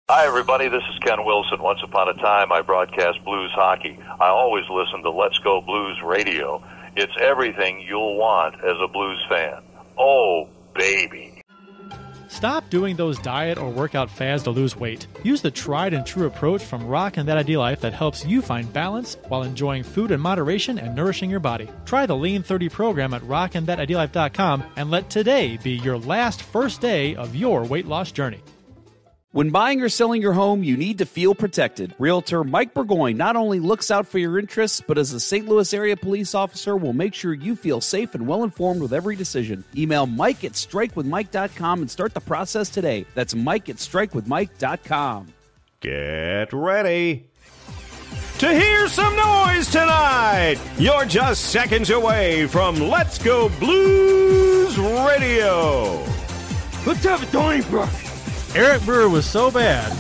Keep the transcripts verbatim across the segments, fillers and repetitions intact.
Hi, everybody. This is Ken Wilson. Once upon a time, I broadcast blues hockey. I always listen to Let's Go Blues Radio. It's everything you'll want as a blues fan. Oh, baby. Stop doing those diet or workout fads to lose weight. Use the tried and true approach from Rock and That Idea Life that helps you find balance while enjoying food in moderation and nourishing your body. Try the Lean thirty program at rock and that idea life dot com and let today be your last first day of your weight loss journey. When buying or selling your home, you need to feel protected. Realtor Mike Burgoyne not only looks out for your interests, but as a Saint Louis area police officer will make sure you feel safe and well-informed with every decision. Email Mike at strike with mike dot com and start the process today. That's Mike at strike with mike dot com. Get ready to hear some noise tonight. You're just seconds away from Let's Go Blues Radio. Let's have a Donnybrook. Eric Brewer was so bad.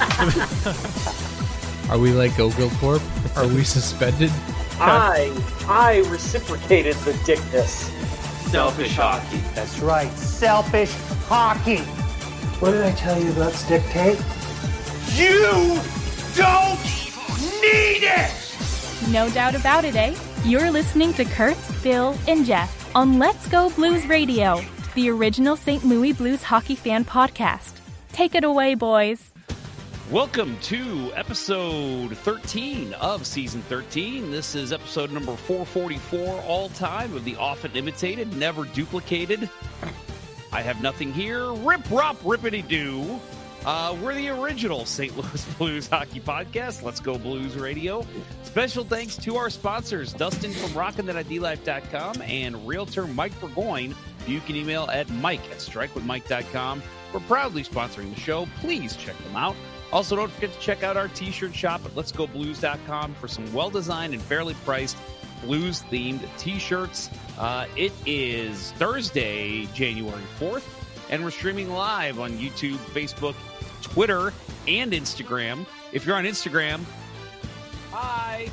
Are we like Ogle Corp? Are we suspended? I, I reciprocated the dickness. Selfish hockey. That's right, selfish hockey. What did I tell you about stick tape? You don't need it! No doubt about it, eh? You're listening to Kurt, Bill, and Jeff on Let's Go Blues Radio, the original Saint Louis Blues hockey fan podcast. Take it away, boys. Welcome to episode thirteen of season thirteen. This is episode number four forty-four all time of the often imitated, never duplicated. I have nothing here. Rip, rop, rippity doo. Uh, we're the original Saint Louis Blues hockey podcast. Let's Go Blues Radio. Special thanks to our sponsors, Dustin from rockin that idea life dot com and Realtor Mike Burgoyne. You can email at mike at strike with mike dot com. We're proudly sponsoring the show. Please check them out. Also, don't forget to check out our t-shirt shop at lets go blues dot com for some well-designed and fairly priced blues-themed t-shirts. Uh, it is Thursday, January fourth, and we're streaming live on YouTube, Facebook, Twitter, and Instagram. If you're on Instagram, hi.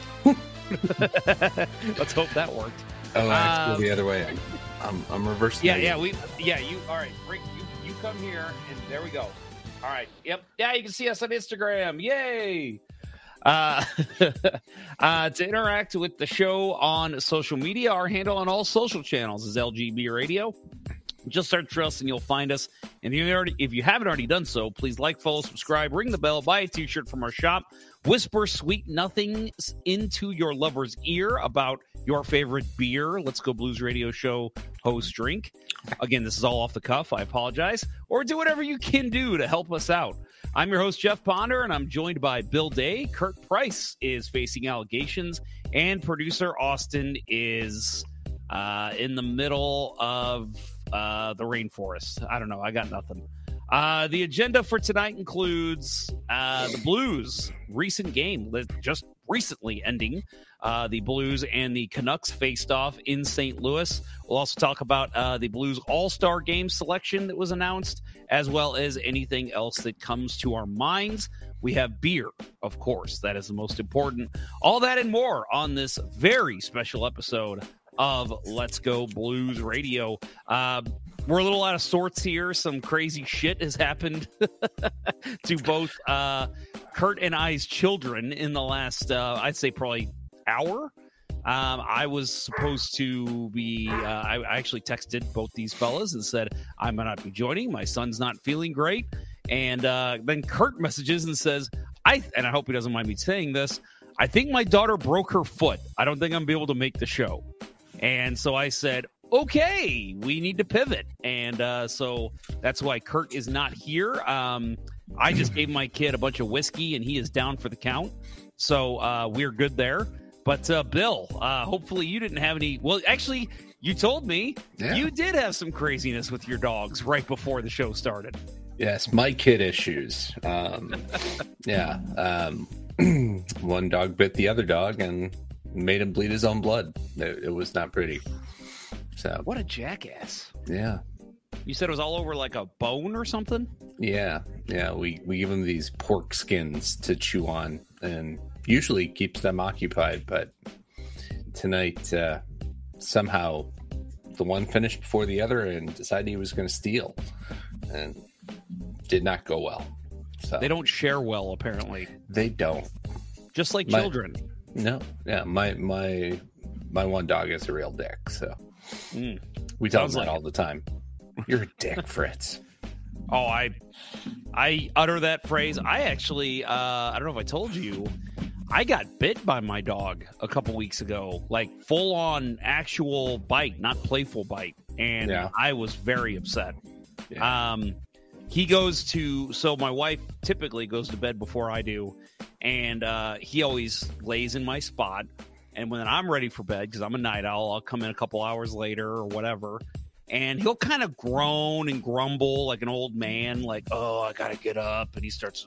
Let's hope that worked. Oh, I have to Um, go the other way. I'm, I'm reversing. Yeah, the- yeah, we, yeah. You, all right. Bring, you, you come here, and there we go. All right. Yep. Yeah, you can see us on Instagram. Yay! Uh, uh, to interact with the show on social media, our handle on all social channels is L G B Radio. Just search us and you'll find us. And if you, already, if you haven't already done so, please like, follow, subscribe, ring the bell, buy a t-shirt from our shop, whisper sweet nothings into your lover's ear about your favorite beer. Let's Go Blues Radio show host drink. Again, this is all off the cuff. I apologize. Or do whatever you can do to help us out. I'm your host, Jeff Ponder, and I'm joined by Bill Day. Kurt Price is facing allegations, and producer Austin is uh, in the middle of uh, the rainforest. I don't know. I got nothing. Uh, the agenda for tonight includes uh, the Blues' recent game, just recently ending. Uh, the Blues and the Canucks faced off in Saint Louis. We'll also talk about uh, the Blues All-Star Game selection that was announced, as well as anything else that comes to our minds. We have beer, of course. That is the most important. All that and more on this very special episode of Let's Go Blues Radio. Uh, we're a little out of sorts here. Some crazy shit has happened to both uh, Kurt and I's children in the last, uh, I'd say probably hour. Um, I was supposed to be, uh, I, I actually texted both these fellas and said, I might not be joining. My son's not feeling great. And uh, then Kurt messages and says, I, and I hope he doesn't mind me saying this, I think my daughter broke her foot. I don't think I'm going to be able to make the show. And so I said, okay, we need to pivot. And uh, so that's why Kurt is not here. Um, I just gave my kid a bunch of whiskey and he is down for the count. So uh, we're good there. But uh, Bill, uh, hopefully you didn't have any. Well, actually, you told me yeah. you did have some craziness with your dogs right before the show started. Yes, my kid issues. Um, yeah. Um, one dog bit the other dog and made him bleed his own blood. It, it was not pretty. So what a jackass. Yeah. You said it was all over like a bone or something? Yeah. Yeah. We, we give them these pork skins to chew on and usually keeps them occupied. But tonight, uh, somehow the one finished before the other and decided he was going to steal and did not go well. So they don't share well, apparently. They don't. Just like my, children. No, yeah, my my my one dog is a real dick. So mm. we tell him Sounds that like all the time. You're a dick, Fritz. Oh, I I utter that phrase. I actually, uh, I don't know if I told you, I got bit by my dog a couple weeks ago, like full on actual bite, not playful bite. And yeah. I was very upset. Yeah. Um, he goes to, so my wife typically goes to bed before I do. And uh, he always lays in my spot. And when I'm ready for bed, because I'm a night owl, I'll come in a couple hours later or whatever. And he'll kind of groan and grumble like an old man, like, oh, I got to get up. And he starts,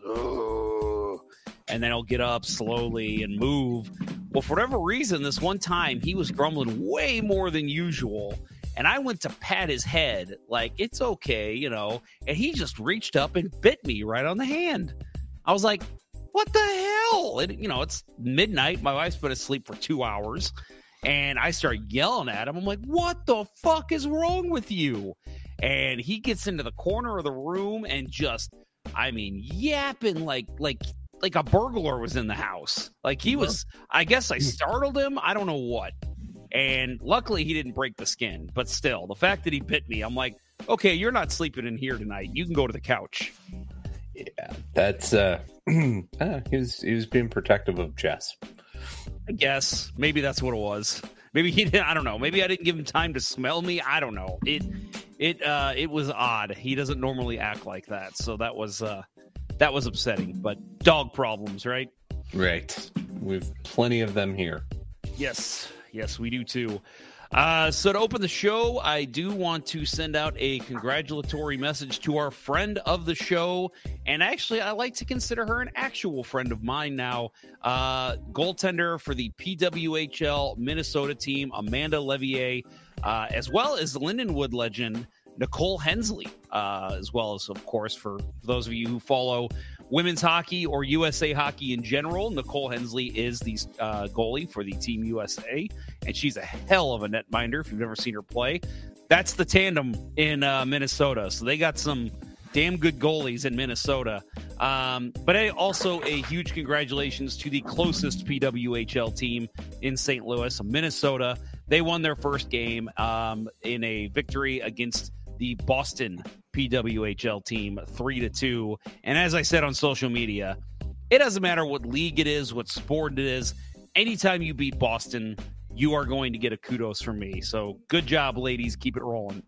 oh, and then he'll get up slowly and move. Well, for whatever reason, this one time he was grumbling way more than usual. And I went to pat his head like, it's okay, you know, and he just reached up and bit me right on the hand. I was like, what the hell? And, you know, it's midnight. My wife's been asleep for two hours. And I start yelling at him. I'm like, what the fuck is wrong with you? And he gets into the corner of the room and just, I mean, yapping like like like a burglar was in the house. Like he was, I guess I startled him. I don't know what. And luckily he didn't break the skin. But still, the fact that he bit me, I'm like, okay, you're not sleeping in here tonight. You can go to the couch. Yeah, that's, uh, uh he was, he was being protective of Jess. I guess maybe that's what it was. Maybe he didn't. I don't know. Maybe I didn't give him time to smell me. I don't know. It, it, uh, it was odd. He doesn't normally act like that. So that was, uh, that was upsetting. But dog problems, right? Right. We've plenty of them here. Yes. Yes, we do too. Uh, so to open the show, I do want to send out a congratulatory message to our friend of the show. And actually, I like to consider her an actual friend of mine now. Uh, goaltender for the P W H L Minnesota team, Amanda Levier, uh, as well as Lindenwood legend, Nicole Hensley, uh, as well as, of course, for those of you who follow women's hockey or U S A hockey in general, Nicole Hensley is the uh, goalie for the Team U S A, and she's a hell of a netminder if you've never seen her play. That's the tandem in uh, Minnesota, so they got some damn good goalies in Minnesota. Um, but also a huge congratulations to the closest P W H L team in Saint Louis, Minnesota. They won their first game um, in a victory against the Boston P W H L team, three to two. And as I said on social media, it doesn't matter what league it is, what sport it is. Anytime you beat Boston, you are going to get a kudos from me. So good job, ladies. Keep it rolling.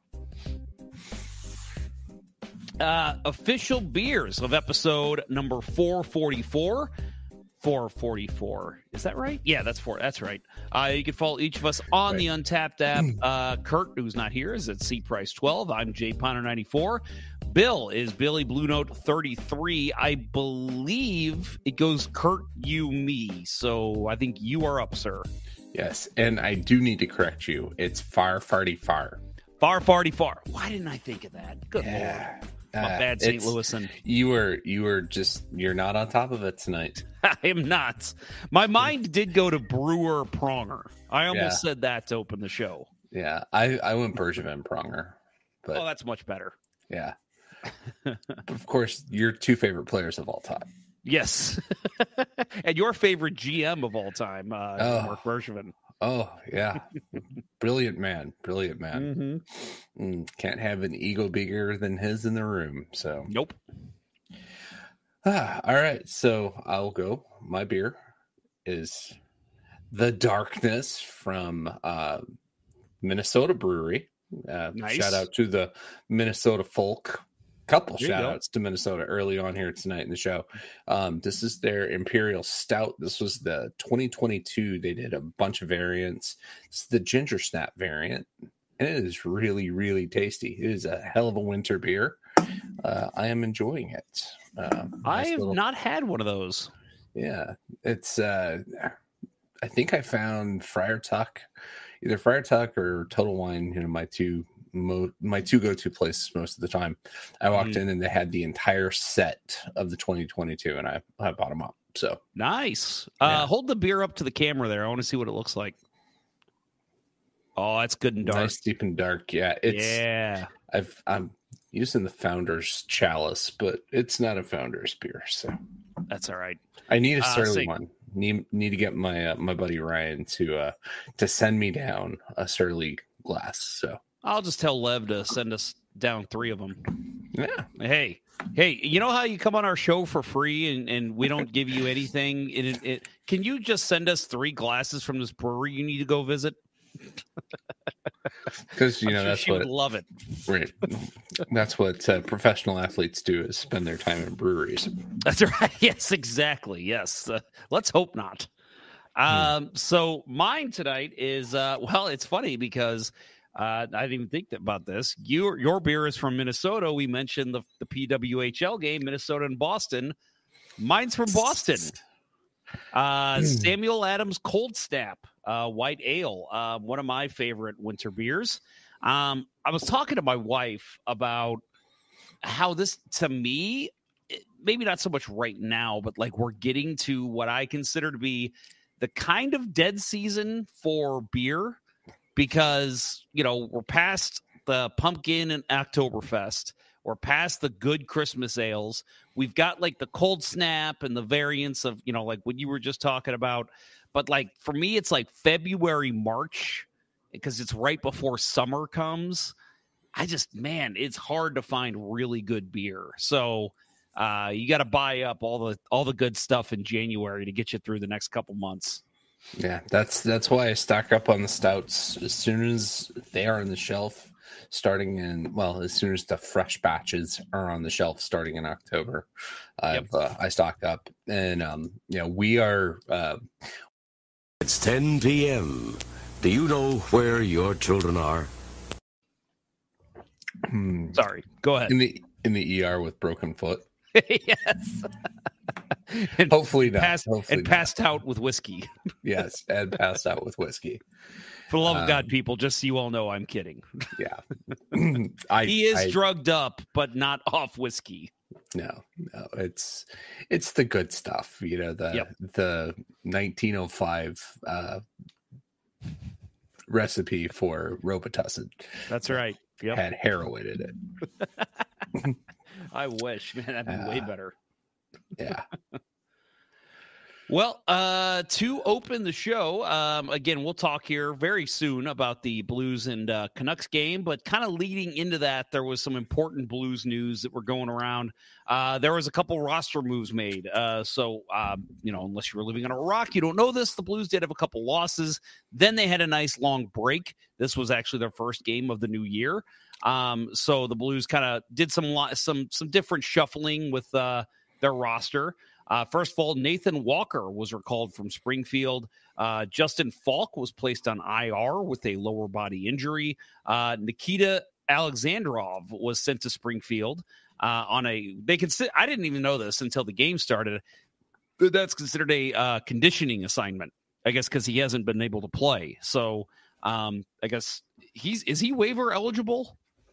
Uh, official beers of episode number four forty-four. four forty-four. Is that right? Yeah, that's four. That's right. Uh, you can follow each of us on right. the Untapped app. Uh, Kurt, who's not here, is at C Price twelve. I'm Jay Ponder ninety-four. Bill is Billy Blue Note thirty-three. I believe it goes Kurt, you, me. So I think you are up, sir. Yes, and I do need to correct you. It's far, farty, far. Far, farty, far. Why didn't I think of that? Good yeah. Lord. I'm a bad Saint Louisan. You were, you were just, you're not on top of it tonight. I am not. My mind did go to Brewer Pronger. I almost yeah. said that to open the show. Yeah, I, I went Bergevin Pronger. But, oh, that's much better. Yeah. Of course, your two favorite players of all time. Yes. And your favorite G M of all time, uh, oh. Mark Bergevin. Oh, yeah. Brilliant man. Brilliant man. Mm-hmm. Mm, can't have an ego bigger than his in the room. So, nope. Ah, all right. So I'll go. My beer is The Darkness from uh, Minnesota Brewery. Uh, nice. Shout out to the Minnesota Faulk. Couple there shout outs to Minnesota early on here tonight in the show. Um, this is their Imperial Stout. This was the twenty twenty-two. They did a bunch of variants. It's the Ginger Snap variant. And it is really, really tasty. It is a hell of a winter beer. Uh, I am enjoying it. Uh, I nice have little... not had one of those. Yeah. It's, uh, I think I found Friar Tuck, either Friar Tuck or Total Wine, you know, my two Mo- my two go-to places most of the time. I walked mm. in and they had the entire set of the twenty twenty-two, and I, I bought them up. So nice. Yeah. Uh, hold the beer up to the camera there. I want to see what it looks like. Oh, that's good and dark. Nice, deep and dark. Yeah, it's. Yeah. I've. I'm using the Founders chalice, but it's not a Founders beer, so that's all right. I need a Uh, Surly so- one. Need need to get my uh, my buddy Ryan to uh to send me down a Surly glass. So I'll just tell Lev to send us down three of them. yeah. Hey, hey, you know how you come on our show for free and, and we don't give you anything? It, it, it, can you just send us three glasses from this brewery you need to go visit? Because you I'm know sure that's she what would love it. right. That's what uh, professional athletes do, is spend their time in breweries. That's right. Yes, exactly. Yes. Uh, let's hope not. Um, hmm. So mine tonight is, uh, well, it's funny because uh, I didn't even think about this. Your your beer is from Minnesota. We mentioned the, the P W H L game, Minnesota and Boston. Mine's from Boston. Uh, Samuel Adams Cold Snap uh, White Ale, uh, one of my favorite winter beers. Um, I was talking to my wife about how this, to me, maybe not so much right now, but like we're getting to what I consider to be the kind of dead season for beer, because, you know, we're past the pumpkin and Oktoberfest. We're past the good Christmas ales. We've got like the Cold Snap and the variants of, you know, like what you were just talking about. But like for me, it's like February, March, because it's right before summer comes. I just, man, it's hard to find really good beer. So uh, you got to buy up all the all the good stuff in January to get you through the next couple months. Yeah, that's that's why I stock up on the stouts as soon as they are on the shelf. Starting in, well, as soon as the fresh batches are on the shelf starting in October, I've, yep. uh, I stock up. And, um, you know, we are... Uh, it's ten p.m. Do you know where your children are? Sorry, go ahead. In the in the E R with broken foot. Yes. and Hopefully not. Passed, Hopefully and not. passed out with whiskey. Yes, and passed out with whiskey. For the love um, of God, people, just so you all know, I'm kidding. Yeah. I, he is I, drugged up, but not off whiskey. No, no, it's it's the good stuff. You know, the yep. the nineteen oh five uh, recipe for Robitussin. That's right. Yep. Had heroin in it. I wish, man, that'd be uh, way better. Yeah. Well, uh, to open the show, um, again, we'll talk here very soon about the Blues and uh, Canucks game, but kind of leading into that, there was some important Blues news that were going around. Uh, there was a couple roster moves made. Uh, so, um, you know, unless you were living on a rock, you don't know this. The Blues did have a couple losses. Then they had a nice long break. This was actually their first game of the new year. Um, so the Blues kind of did some some some different shuffling with uh, their roster. Uh, first of all, Nathan Walker was recalled from Springfield. Uh, Justin Faulk was placed on I R with a lower body injury. Uh, Nikita Alexandrov was sent to Springfield uh, on a. They consider. I didn't even know this until the game started. That's considered a uh, conditioning assignment, I guess, because he hasn't been able to play. So um, I guess he's is he waiver eligible?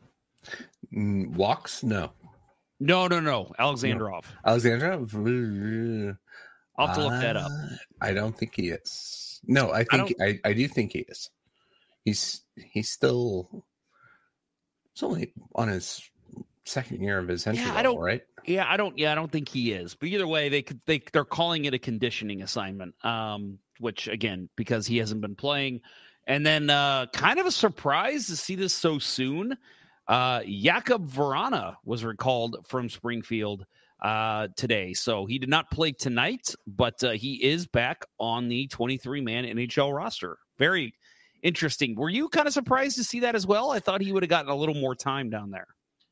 Mm, walks? No. No, no, no. Alexandrov. No. Alexandrov? I'll have to look uh, that up. I don't think he is. No, I think I, I, I do think he is. He's he's still it's only on his second year of his entry yeah, level, I don't, right? Yeah, I don't yeah, I don't think he is. But either way, they could they they're calling it a conditioning assignment. Um, which again, because he hasn't been playing. And then uh kind of a surprise to see this so soon. Uh, Jakub Vrana was recalled from Springfield uh, today. So he did not play tonight, but uh, he is back on the twenty-three man N H L roster. Very interesting. Were you kind of surprised to see that as well? I thought he would have gotten a little more time down there.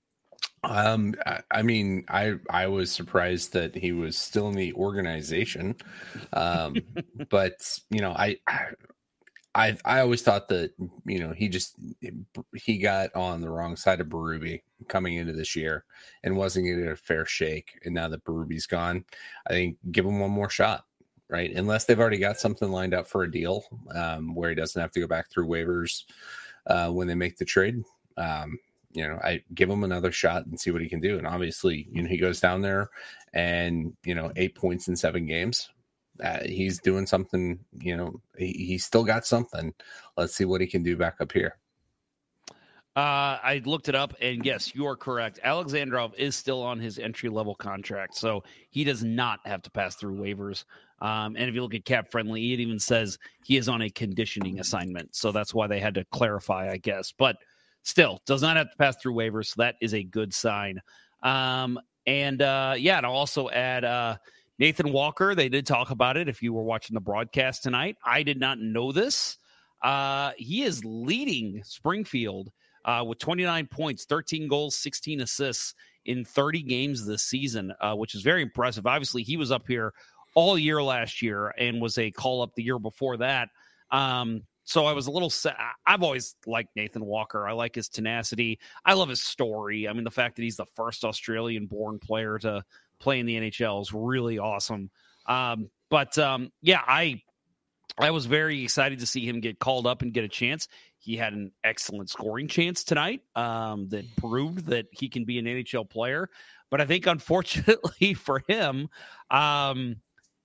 Um, I, I mean, I I was surprised that he was still in the organization. Um, but, you know, I... I I I always thought that, you know, he just he got on the wrong side of Berube coming into this year and wasn't getting a fair shake. And now that Berube's gone, I think give him one more shot, right? Unless they've already got something lined up for a deal um, where he doesn't have to go back through waivers uh, when they make the trade. Um, you know, I give him another shot and see what he can do. And obviously, you know, he goes down there and, you know, eight points in seven games. Uh, he's doing something, you know, he, he's still got something. Let's see what he can do back up here. Uh, I looked it up, and yes, you are correct. Alexandrov is still on his entry-level contract, so he does not have to pass through waivers. Um, and if you look at Cap Friendly, it even says he is on a conditioning assignment, so that's why they had to clarify, I guess. But still, does not have to pass through waivers, so that is a good sign. Um, and, uh, yeah, and I'll also add uh, Nathan Walker. They did talk about it if you were watching the broadcast tonight. I did not know this. Uh, he is leading Springfield Uh, with twenty-nine points, thirteen goals, sixteen assists in thirty games this season, uh, which is very impressive. Obviously, he was up here all year last year and was a call-up the year before that. Um, so I was a little sad. I've always liked Nathan Walker. I like his tenacity. I love his story. I mean, the fact that he's the first Australian-born player to play in the N H L is really awesome. Um, but, um, yeah, I I was very excited to see him get called up and get a chance. He had an excellent scoring chance tonight um, that proved that he can be an N H L player. But I think, unfortunately for him, um,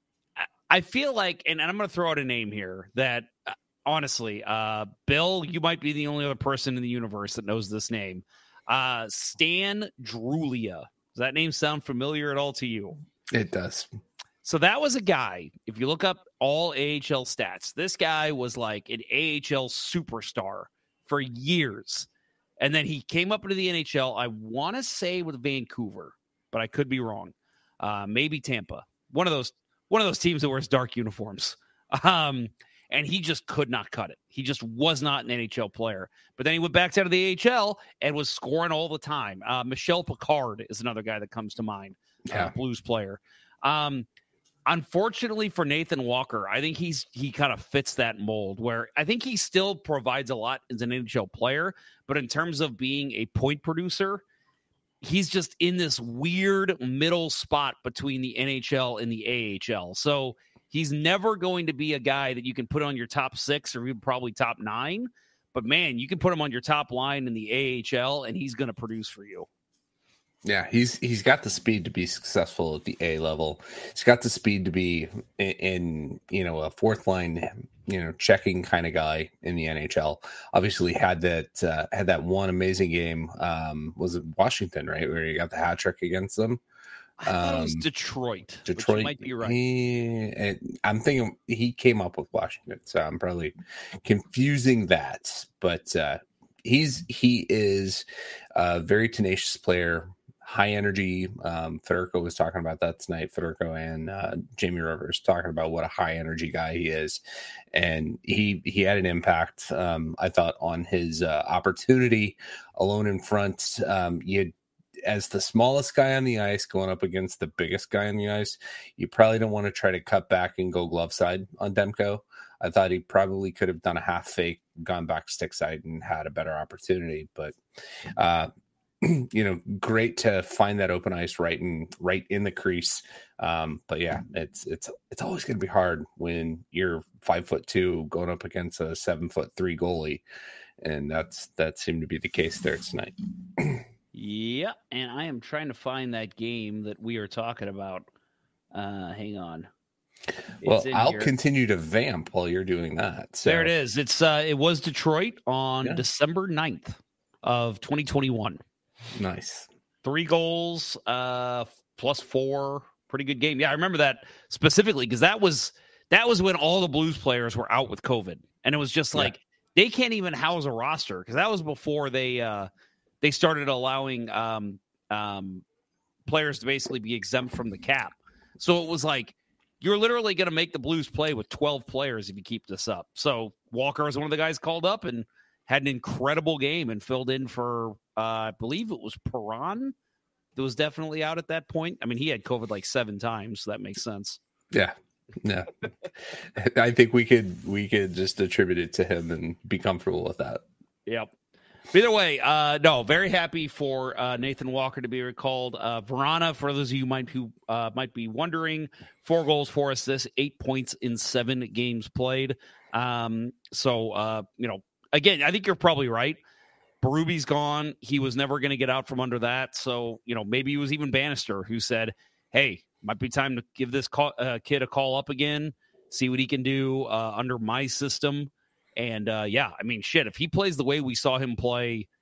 I feel like, and I'm going to throw out a name here that, uh, honestly, uh, Bill, you might be the only other person in the universe that knows this name. Uh, Stan Drulia. Does that name sound familiar at all to you? It does. So that was a guy, if you look up all A H L stats, this guy was like an A H L superstar for years. And then he came up into the N H L, I want to say with Vancouver, but I could be wrong. Uh, maybe Tampa. One of those one of those teams that wears dark uniforms. Um, and he just could not cut it. He just was not an N H L player. But then he went back down to the A H L and was scoring all the time. Uh, Michel Picard is another guy that comes to mind, yeah. uh, Blues player. Um Unfortunately for Nathan Walker, I think he's he kind of fits that mold where I think he still provides a lot as an N H L player, but in terms of being a point producer, he's just in this weird middle spot between the N H L and the A H L. So he's never going to be a guy that you can put on your top six or even probably top nine. But, man, you can put him on your top line in the A H L, and he's going to produce for you. Yeah, he's he's got the speed to be successful at the A level. He's got the speed to be in, in you know a fourth line, you know, checking kind of guy in the N H L. Obviously, had that uh, had that one amazing game. Um, was it Washington, right, where he got the hat trick against them? I thought um, it was Detroit. Detroit which might be right. He, I'm thinking he came up with Washington, so I'm probably confusing that. But uh, he's he is a very tenacious player. High energy. Um, Federico was talking about that tonight. Federico and uh, Jamie Rivers talking about what a high energy guy he is, and he he had an impact. Um, I thought on his uh, opportunity alone in front. Um, you as the smallest guy on the ice going up against the biggest guy on the ice, you probably don't want to try to cut back and go glove side on Demko. I thought he probably could have done a half fake, gone back stick side, and had a better opportunity, but. Uh, you know, great to find that open ice right in right in the crease. Um, but yeah, it's it's it's always going to be hard when you're five foot two going up against a seven foot three goalie, and that's that seemed to be the case there tonight. Yeah, and I am trying to find that game that we are talking about. Uh, hang on. It's well, I'll here. continue to vamp while you're doing that. So. There it is. It's uh, it was Detroit on yeah. December ninth of twenty twenty-one. Nice. Three goals, uh, plus four. Pretty good game. Yeah, I remember that specifically because that was that was when all the Blues players were out with COVID, and it was just like yeah. they can't even house a roster because that was before they uh, they started allowing um, um, players to basically be exempt from the cap. So it was like you're literally going to make the Blues play with twelve players if you keep this up. So Walker was one of the guys called up and had an incredible game and filled in for. Uh, I believe it was Perron that was definitely out at that point. I mean, he had COVID like seven times, so that makes sense. Yeah, yeah. I think we could we could just attribute it to him and be comfortable with that. Yep. But either way, uh, no, very happy for uh, Nathan Walker to be recalled. Uh, Verana, for those of you might who uh, might be wondering, four goals, four assists, eight points in seven games played. Um, so uh, you know, again, I think you're probably right. Berube's gone. He was never going to get out from under that. So, you know, maybe it was even Bannister who said, hey, might be time to give this call, uh, kid a call up again, see what he can do uh, under my system. And, uh, yeah, I mean, shit, if he plays the way we saw him play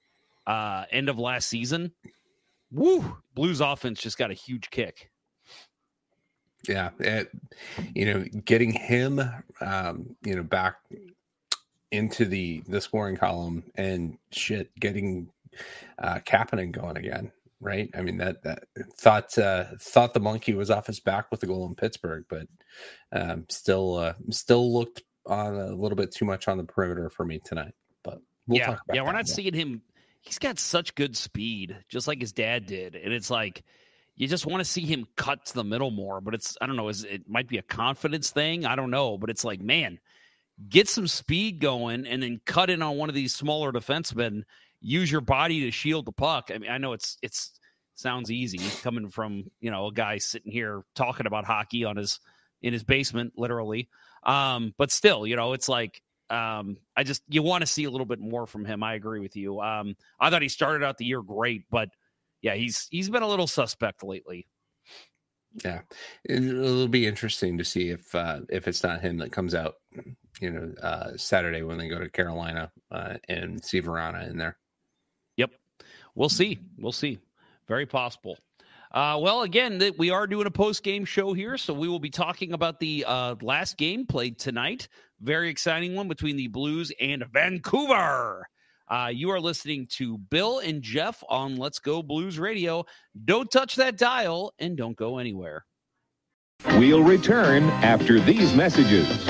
uh, end of last season, woo, Blues offense just got a huge kick. Yeah, it, you know, getting him, um, you know, back into the the scoring column and shit, getting uh, Kapanen going again, right? I mean, that that thought uh, thought the monkey was off his back with the goal in Pittsburgh, but um, still uh, still looked on a little bit too much on the perimeter for me tonight. But we'll yeah, talk about yeah, we're that, not yeah. seeing him. He's got such good speed, just like his dad did, and it's like, you just want to see him cut to the middle more, but it's, I don't know, is it might be a confidence thing. I don't know, but it's like, man, get some speed going and then cut in on one of these smaller defensemen, use your body to shield the puck. I mean, I know it's, it's sounds easy coming from, you know, a guy sitting here talking about hockey on his, in his basement, literally. Um, but still, you know, it's like, um, I just, you want to see a little bit more from him. I agree with you. Um, I thought he started out the year great, but yeah, he's he's been a little suspect lately. Yeah, it'll be interesting to see if uh, if it's not him that comes out, you know, uh, Saturday when they go to Carolina uh, and see Verana in there. Yep, we'll see. We'll see. Very possible. Uh, well, again, th- we are doing a post-game show here, so we will be talking about the uh, last game played tonight. Very exciting one between the Blues and Vancouver. Uh, you are listening to Bill and Jeff on Let's Go Blues Radio. Don't touch that dial and don't go anywhere. We'll return after these messages.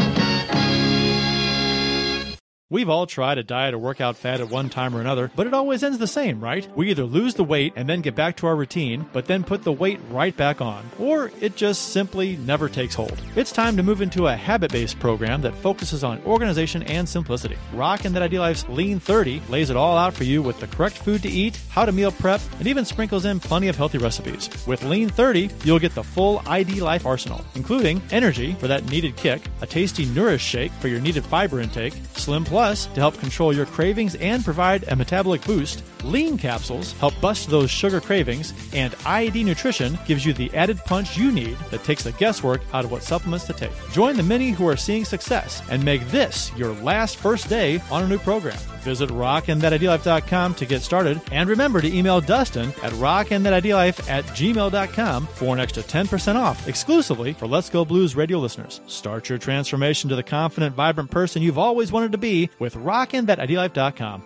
We've all tried a diet or workout fad at one time or another, but it always ends the same, right? We either lose the weight and then get back to our routine, but then put the weight right back on, or it just simply never takes hold. It's time to move into a habit-based program that focuses on organization and simplicity. Rock and That Ideal Life's Lean thirty lays it all out for you with the correct food to eat, how to meal prep, and even sprinkles in plenty of healthy recipes. With Lean thirty, you'll get the full I D Life arsenal, including energy for that needed kick, a tasty Nourish shake for your needed fiber intake, Slim Plus to help control your cravings and provide a metabolic boost, Lean capsules help bust those sugar cravings, and I D Nutrition gives you the added punch you need that takes the guesswork out of what supplements to take. Join the many who are seeing success and make this your last first day on a new program. Visit rock and that ideal life dot com to get started, and remember to email Dustin at rock and that ideal life at gmail dot com for an extra ten percent off exclusively for Let's Go Blues radio listeners. Start your transformation to the confident, vibrant person you've always wanted to be with rock and that ideal life dot com.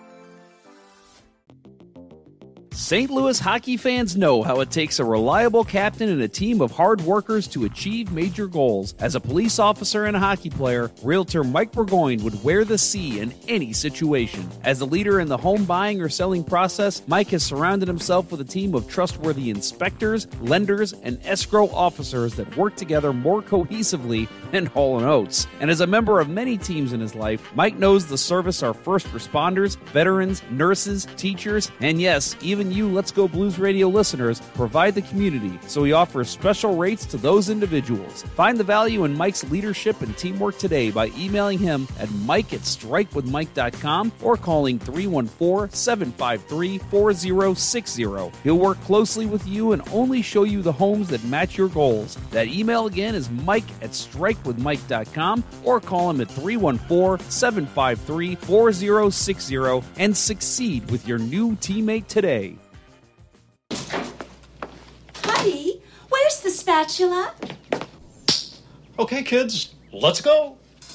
Saint Louis hockey fans know how it takes a reliable captain and a team of hard workers to achieve major goals. As a police officer and a hockey player, realtor Mike Burgoyne would wear the C in any situation. As a leader in the home buying or selling process, Mike has surrounded himself with a team of trustworthy inspectors, lenders, and escrow officers that work together more cohesively than Hall and Oates. And as a member of many teams in his life, Mike knows the service our first responders, veterans, nurses, teachers, and yes, even you Let's Go Blues Radio listeners provide the community, so he offers special rates to those individuals. Find the value in Mike's leadership and teamwork today by emailing him at mike at strike with mike dot com or calling three one four, seven five three, four zero six zero. He'll work closely with you and only show you the homes that match your goals. That email again is mike at strike with mike dot com or call him at three one four, seven five three, four zero six zero and succeed with your new teammate today. Buddy, where's the spatula? Okay, kids, let's go.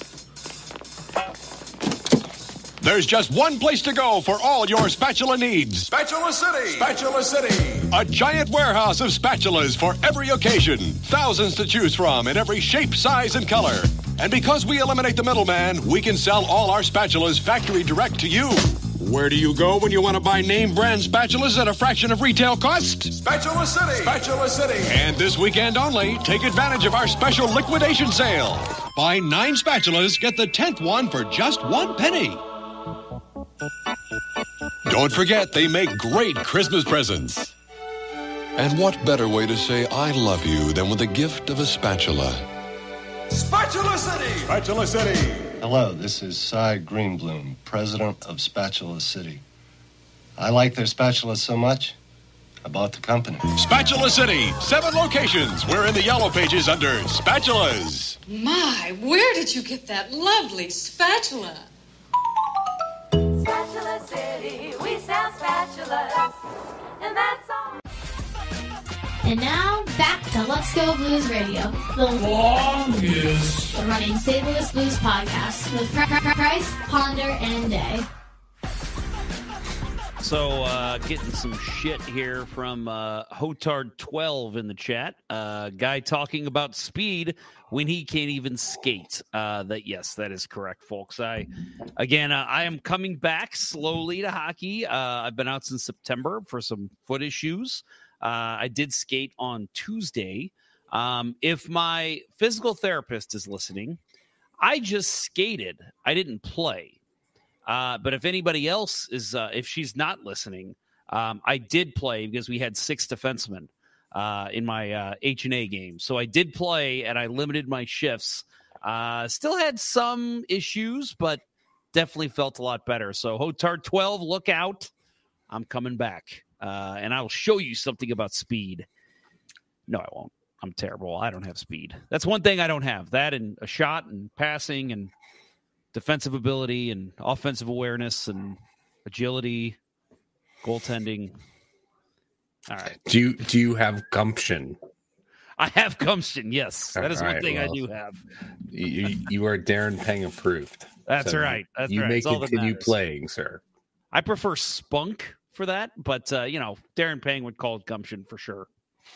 There's just one place to go for all your spatula needs. Spatula City! Spatula City! A giant warehouse of spatulas for every occasion. Thousands to choose from in every shape, size, and color. And because we eliminate the middleman, we can sell all our spatulas factory direct to you. Where do you go when you want to buy name brand spatulas at a fraction of retail cost? Spatula City! Spatula City! And this weekend only, take advantage of our special liquidation sale. Buy nine spatulas, get the tenth one for just one penny. Don't forget, they make great Christmas presents. And what better way to say I love you than with the gift of a spatula? Spatula City! Spatula City! Hello, this is Cy Greenbloom, president of Spatula City. I like their spatulas so much, I bought the company. Spatula City, seven locations. We're in the yellow pages under spatulas. My, where did you get that lovely spatula? Spatula City, we sell spatulas. And that's all. And now, back to Let's Go Blues Radio, the longest running Saint Louis Blues podcast with Price, Ponder, and Day. So, uh, getting some shit here from uh, Hotard twelve in the chat. Uh, guy talking about speed when he can't even skate. Uh, that yes, that is correct, folks. I again, uh, I am coming back slowly to hockey. Uh, I've been out since September for some foot issues. Uh, I did skate on Tuesday. Um, if my physical therapist is listening, I just skated. I didn't play. Uh, but if anybody else is, uh, if she's not listening, um, I did play because we had six defensemen uh, in my uh, H and A game. So I did play, and I limited my shifts. Uh, still had some issues, but definitely felt a lot better. So Hotard twelve, look out. I'm coming back. Uh, and I will show you something about speed. No, I won't. I'm terrible. I don't have speed. That's one thing I don't have. That and a shot and passing and defensive ability and offensive awareness and agility, goaltending. All right. Do you do you have gumption? I have gumption, yes. That is All one right, thing well, I do have. You, you are Darren Pang approved. That's So right. That's you right. may It's all that continue matters. playing, sir. I prefer spunk for that, but, uh, you know, Darren Pang would call it gumption for sure.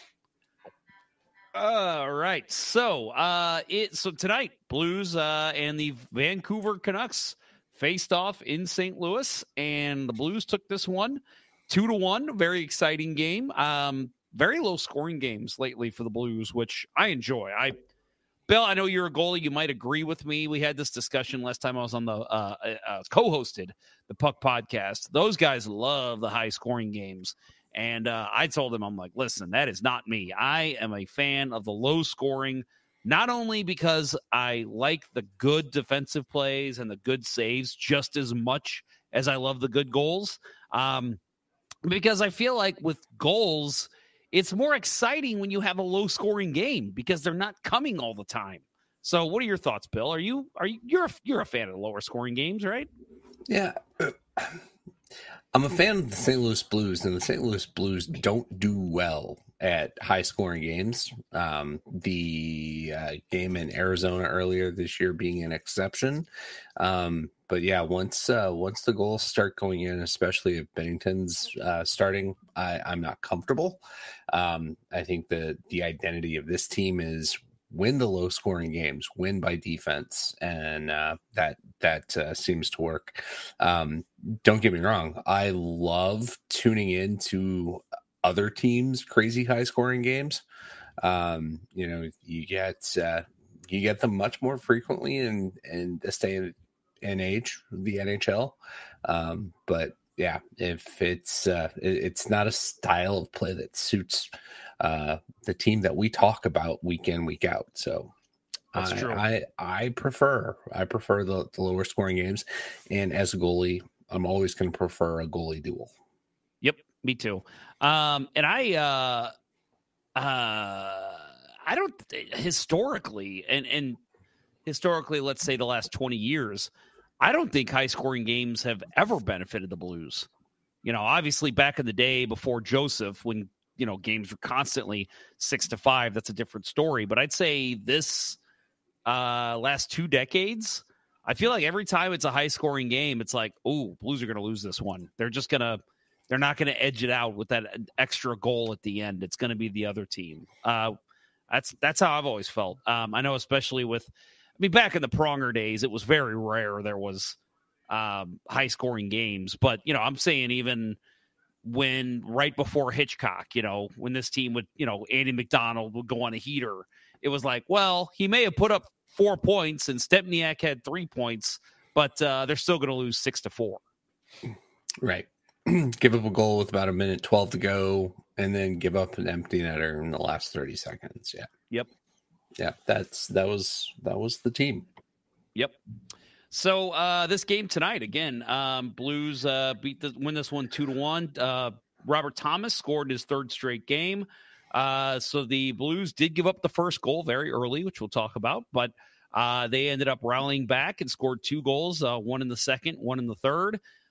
All right. So, uh, it, so tonight, Blues uh, and the Vancouver Canucks faced off in Saint Louis, and the Blues took this one two to one. Very exciting game. Um, very low scoring games lately for the Blues, which I enjoy. I, Bill, I know you're a goalie. You might agree with me. We had this discussion last time I was on the uh, uh, co-hosted the Puck podcast. Those guys love the high scoring games. And uh, I told him, I'm like, listen, that is not me. I am a fan of the low scoring, not only because I like the good defensive plays and the good saves just as much as I love the good goals, um, because I feel like with goals, it's more exciting when you have a low scoring game because they're not coming all the time. So what are your thoughts, Bill? Are you, are you, you're a, you're a fan of the lower scoring games, right? Yeah. I'm a fan of the Saint Louis Blues, and the Saint Louis Blues don't do well at high-scoring games. Um, the uh, game in Arizona earlier this year being an exception. Um, but yeah, once uh, once the goals start going in, especially if Bennington's uh, starting, I, I'm not comfortable. Um, I think the the identity of this team is win the low scoring games, win by defense. And uh, that, that uh, seems to work. Um, don't get me wrong. I love tuning into other teams' crazy high scoring games. Um, you know, you get, uh, you get them much more frequently in, in this day and age, the N H L. Um, but yeah, if it's, uh, it, it's not a style of play that suits uh, the team that we talk about week in, week out. So That's I, true. I, I prefer, I prefer the, the lower scoring games. And as a goalie, I'm always going to prefer a goalie duel. Yep. Me too. Um, and I, uh, uh, I don't historically and, and historically, let's say the last twenty years, I don't think high scoring games have ever benefited the Blues. You know, obviously back in the day before Joseph, when, you know, games were constantly six to five, that's a different story. But I'd say this uh, last two decades, I feel like every time it's a high scoring game, it's like, oh, Blues are going to lose this one. They're just going to, they're not going to edge it out with that extra goal at the end. It's going to be the other team. Uh, that's, that's how I've always felt. Um, I know, especially with, I mean, back in the Pronger days, it was very rare there was um, high scoring games. But, you know, I'm saying even when right before Hitchcock, you know, when this team would, you know, Andy McDonald would go on a heater, it was like, well, he may have put up four points and Stepniak had three points, but uh, they're still going to lose six to four. Right. Give up a goal with about a minute twelve to go, and then give up an empty netter in the last thirty seconds. Yeah. Yep. Yeah. That's, that was, that was the team. Yep. So uh, this game tonight, again, um, Blues uh, beat the, win this one two to one. Uh, Robert Thomas scored his third straight game. Uh, so the Blues did give up the first goal very early, which we'll talk about, but uh, they ended up rallying back and scored two goals, uh, one in the second, one in the third.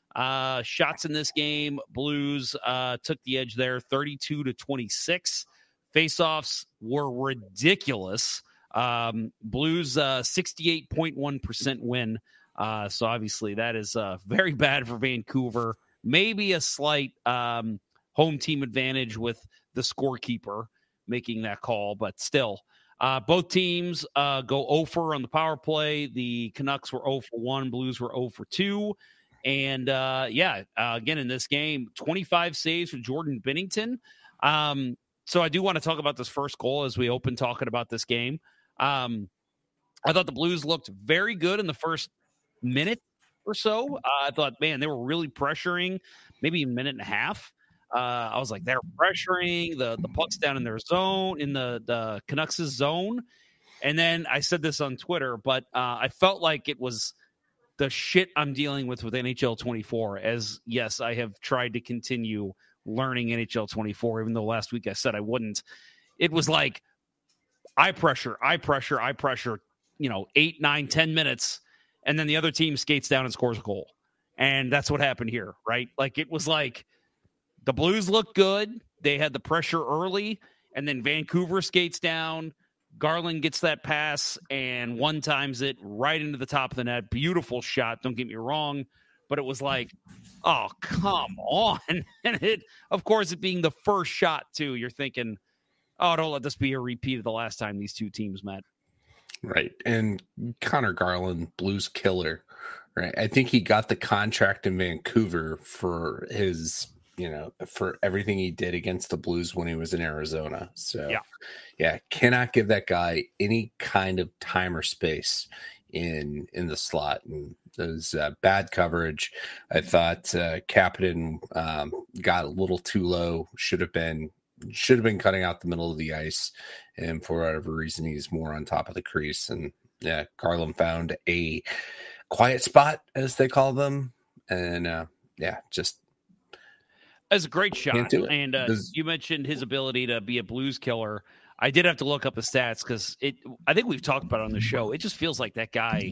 Uh, shots in this game, Blues uh, took the edge there, thirty-two to twenty-six. Faceoffs were ridiculous. Um, Blues uh, sixty-eight point one percent win. Uh, so obviously that is uh, very bad for Vancouver. Maybe a slight um, home team advantage with the scorekeeper making that call, but still. Uh, both teams uh, go oh for on the power play. The Canucks were oh for one. Blues were oh for two. And, uh, yeah, uh, again, in this game, twenty-five saves for Jordan Binnington. Um, so I do want to talk about this first goal as we open talking about this game. Um, I thought the Blues looked very good in the first minute or so. Uh, I thought, man, they were really pressuring, maybe a minute and a half. Uh, I was like, they're pressuring, the the puck's down in their zone, in the, the Canucks' zone. And then I said this on Twitter, but uh, I felt like it was the shit I'm dealing with with N H L twenty-four, as, yes, I have tried to continue learning N H L twenty-four, even though last week I said I wouldn't. It was like, I pressure, I pressure, I pressure, you know, eight, nine, ten minutes, and then the other team skates down and scores a goal. And that's what happened here, right? Like, it was like, the Blues looked good. They had the pressure early, and then Vancouver skates down. Garland gets that pass and one times it right into the top of the net. Beautiful shot. Don't get me wrong, but it was like, oh, come on. And it, of course, it being the first shot too. You're thinking, oh, don't let this be a repeat of the last time these two teams met. Right. And Connor Garland, Blues killer. Right. I think he got the contract in Vancouver for his, you know, for everything he did against the Blues when he was in Arizona. So, yeah, yeah cannot give that guy any kind of time or space in in the slot. And it was uh, bad coverage. I thought uh, Kapanen um, got a little too low. Should have been should have been cutting out the middle of the ice. And for whatever reason, he's more on top of the crease. And yeah, Garland found a quiet spot, as they call them. And uh, yeah, just. It's a great shot. And uh, you mentioned his ability to be a Blues killer. I did have to look up the stats because it. I think we've talked about it on the show. It just feels like that guy,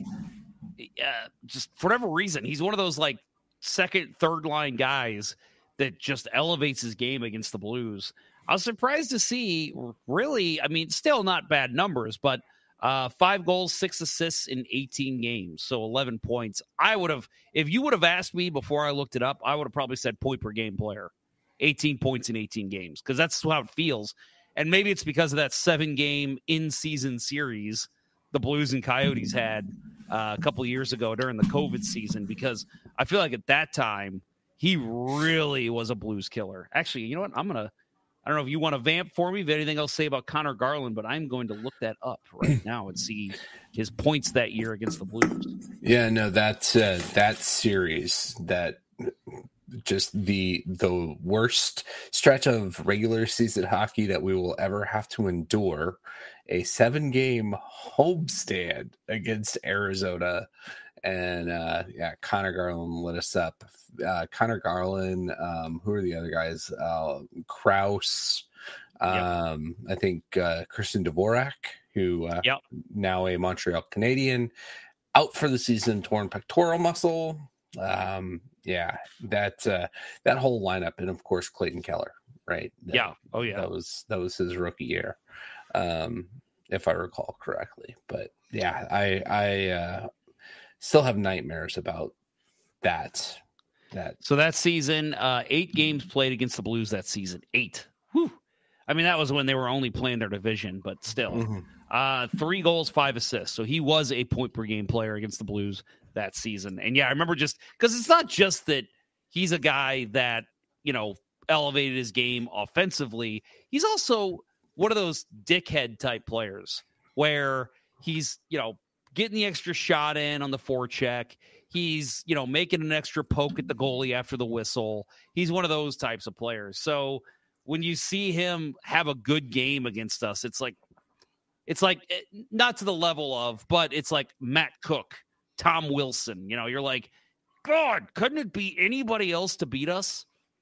uh, just for whatever reason, he's one of those like second, third line guys that just elevates his game against the Blues. I was surprised to see, really, I mean, still not bad numbers, but uh, five goals, six assists in eighteen games, so eleven points. I would have, if you would have asked me before I looked it up, I would have probably said point per game player, eighteen points in eighteen games, because that's how it feels. And maybe it's because of that seven-game in-season series the Blues and Coyotes had uh, a couple years ago during the COVID season, because I feel like at that time, he really was a Blues killer. Actually, you know what? I'm going to, I don't know if you want to vamp for me, if anything else to say about Connor Garland, but I'm going to look that up right now and see his points that year against the Blues. Yeah, no, that, uh, that series, that just the the worst stretch of regular season hockey that we will ever have to endure, a seven-game homestand against Arizona. And, uh, yeah, Connor Garland lit us up. Uh, Connor Garland, um, who are the other guys? Uh, Krause, um, yep. I think uh, Christian Dvorak, who uh, yep. now a Montreal Canadian, out for the season, torn pectoral muscle. Um, yeah, that uh, that whole lineup, and of course Clayton Keller, right? That, yeah, oh yeah, that was that was his rookie year, um, if I recall correctly. But yeah, I I uh, still have nightmares about that. That so that season, uh, eight games played against the Blues that season, eight. Whew. I mean, that was when they were only playing their division, but still, mm-hmm. uh, three goals, five assists. So he was a point per game player against the Blues that season. And yeah, I remember just because it's not just that he's a guy that, you know, elevated his game offensively. He's also one of those dickhead type players where he's, you know, getting the extra shot in on the forecheck. He's, you know, making an extra poke at the goalie after the whistle. He's one of those types of players. So when you see him have a good game against us, it's like, it's like not to the level of, but it's like Matt Cook, Tom Wilson. You know, you're like, God, couldn't it be anybody else to beat us?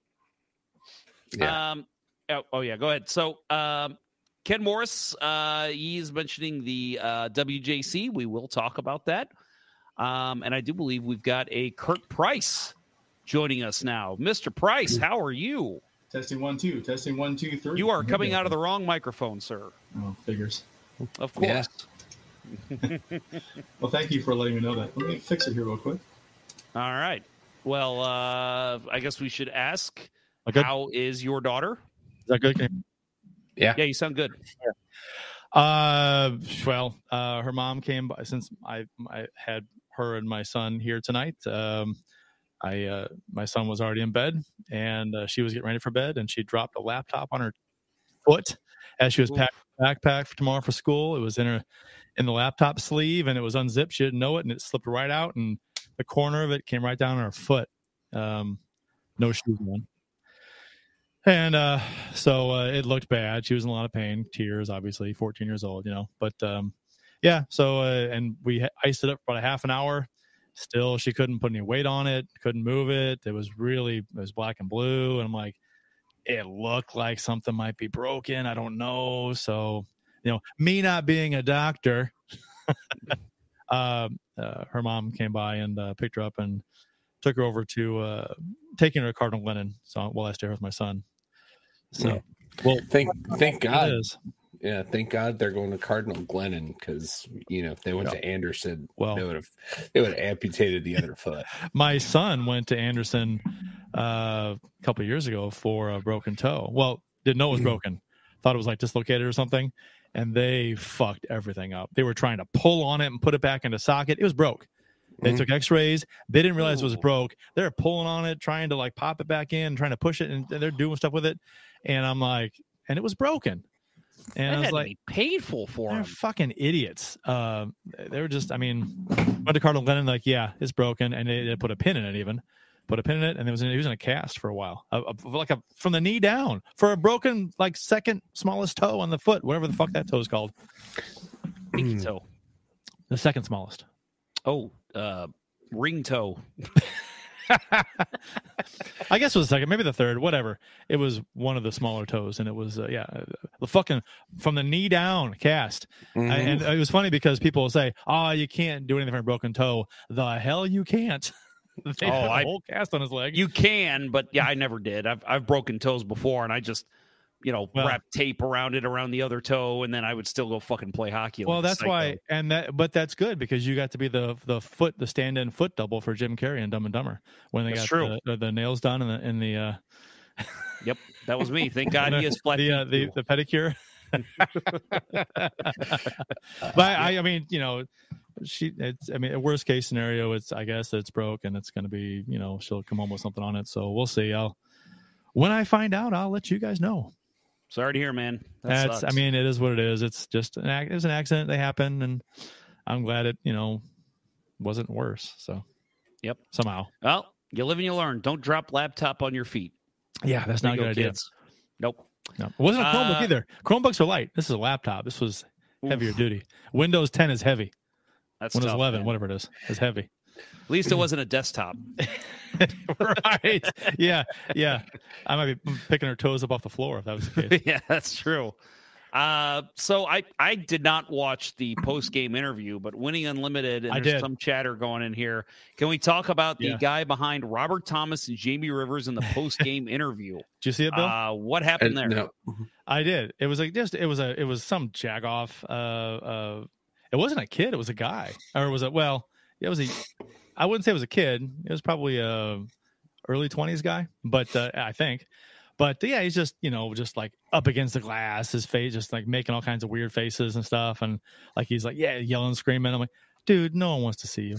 Yeah. Um, oh, oh, yeah, go ahead. So um, Ken Morris, uh, he's mentioning the uh, W J C. We will talk about that. Um, and I do believe we've got a Kurt Price joining us now. Mister Price, how are you? Testing one, two. Testing one, two, three. You are coming out of the wrong microphone, sir. Oh, figures. Of course. Yeah. Well, thank you for letting me know that. Let me fix it here real quick. All right. Well, uh, I guess we should ask, okay. How is your daughter? Is that good? Yeah. Yeah, you sound good. Yeah. Uh, well, uh, her mom came by since I, I had her and my son here tonight. Um, I, uh, my son was already in bed, and uh, she was getting ready for bed, and she dropped a laptop on her foot as she was packing her backpack for tomorrow for school. It was in her, in the laptop sleeve, and it was unzipped. She didn't know it, and it slipped right out, and the corner of it came right down on her foot. Um, no shoes on. And uh, so uh, it looked bad. She was in a lot of pain, tears, obviously, fourteen years old, you know. But, um, yeah, so, uh, and we iced it up for about a half an hour. Still, she couldn't put any weight on it, couldn't move it. It was really, it was black and blue. And I'm like, it looked like something might be broken. I don't know. So, you know, me not being a doctor, uh, uh, her mom came by and uh, picked her up and took her over to uh, taking her to Cardinal Glennon. So while I stay with my son. So, yeah. well, thank thank God. Yeah, thank God they're going to Cardinal Glennon, because you know if they went yeah. to Anderson, well, they would have they would have amputated the other foot. My son went to Anderson uh, a couple of years ago for a broken toe. Well, didn't know it was broken, thought it was like dislocated or something, and they fucked everything up. They were trying to pull on it and put it back into socket. It was broke. They mm-hmm. took X-rays. They didn't realize Ooh. It was broke. They're pulling on it, trying to like pop it back in, trying to push it, and they're doing stuff with it. And I'm like, and it was broken. And that I was had like, to be painful for they're them. Fucking idiots. Uh, they were just, I mean, went to Cardinal Glennon, like, yeah, it's broken, and they, they put a pin in it, even put a pin in it, and it was in, it was in a cast for a while, a, a, like a from the knee down for a broken, like second smallest toe on the foot, whatever the fuck that toe is called. Pinky toe, the second smallest. Oh, uh, ring toe. I guess it was the second, maybe the third, whatever. It was one of the smaller toes, and it was uh, yeah, the fucking from the knee down cast. Mm-hmm. I, and it was funny because people will say, "Oh, you can't do anything for a broken toe." The hell you can't. They oh, had a I, whole cast on his leg. You can, but yeah, I never did. I've I've broken toes before, and I just you know well, wrap tape around it around the other toe, and then I would still go fucking play hockey. Well, like that's why, and that, but that's good because you got to be the the foot, the stand-in foot double for Jim Carrey and Dumb and Dumber when they that's got true. The, the nails done in the in the. Uh... Yep, that was me. Thank God he has flat the, uh, the the pedicure. But I, I mean, you know, she. It's. I mean, worst case scenario, it's. I guess it's broke, and it's going to be. You know, she'll come home with something on it. So we'll see. I'll. When I find out, I'll let you guys know. Sorry to hear, man. That That's. sucks. I mean, it is what it is. It's just an. It was an accident. They happen, and I'm glad it. You know, wasn't worse. So. Yep. Somehow. Well, you live and you learn. Don't drop laptop on your feet. Yeah, that's not a good idea. Kids. Nope. No, it wasn't a Chromebook uh, either. Chromebooks are light. This is a laptop. This was heavier oof. duty. Windows ten is heavy. That's Windows tough, eleven, man. whatever it is, is heavy. At least it wasn't a desktop. Right. Yeah. Yeah. I might be picking her toes up off the floor if that was the case. Yeah, that's true. Uh, so I, I did not watch the post-game interview, but Winning Unlimited, and I there's did. some chatter going in here. Can we talk about the Yeah. guy behind Robert Thomas and Jamie Rivers in the post-game interview? Did you see it, Bill? Uh, what happened there? No. I did. It was like just it was a it was some jagoff. Uh, uh, it wasn't a kid. It was a guy, or was it? Well, it was a. I wouldn't say it was a kid. It was probably a early twenties guy, but uh, I think. But yeah, he's just, you know, just like up against the glass, his face just like making all kinds of weird faces and stuff. And like, he's like, yeah, yelling, screaming. I'm like, dude, no one wants to see you.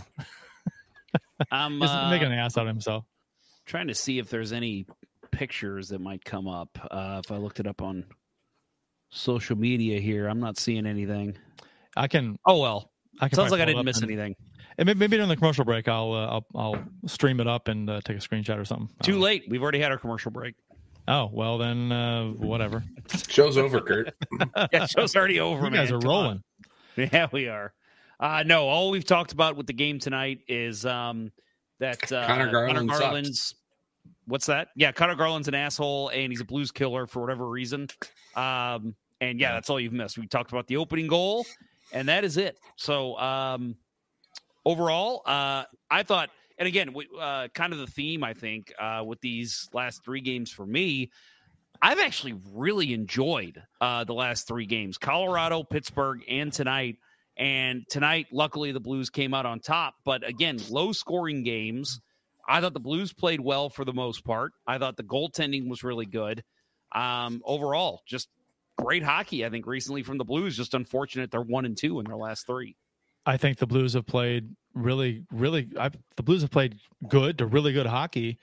I'm He's uh, making an ass out of himself. Trying to see if there's any pictures that might come up. Uh, if I looked it up on social media here, I'm not seeing anything. I can. Oh, well. I can Sounds like I pull it didn't up miss and- anything. And maybe, maybe during the commercial break, I'll uh, I'll I'll stream it up and uh, take a screenshot or something. Too Uh, late. We've already had our commercial break. Oh well, then uh, whatever. Show's over, Kurt. Yeah, show's already over, You man. guys are Come rolling. on. Yeah, we are. Uh, no, all we've talked about with the game tonight is um, that uh, Connor Garland sucks. Garland's. What's that? Yeah, Connor Garland's an asshole, and he's a Blues killer for whatever reason. Um, and yeah, that's all you've missed. We talked about the opening goal, and that is it. So um, overall, uh, I thought and again, we, uh, kind of the theme, I think, uh, with these last three games for me, I've actually really enjoyed uh, the last three games, Colorado, Pittsburgh, and tonight. And tonight, luckily, the Blues came out on top. But again, low-scoring games. I thought the Blues played well for the most part. I thought the goaltending was really good. Um, overall, just great hockey, I think, recently from the Blues. Just unfortunate they're one and two in their last three. I think the Blues have played really, really I, – the Blues have played good to really good hockey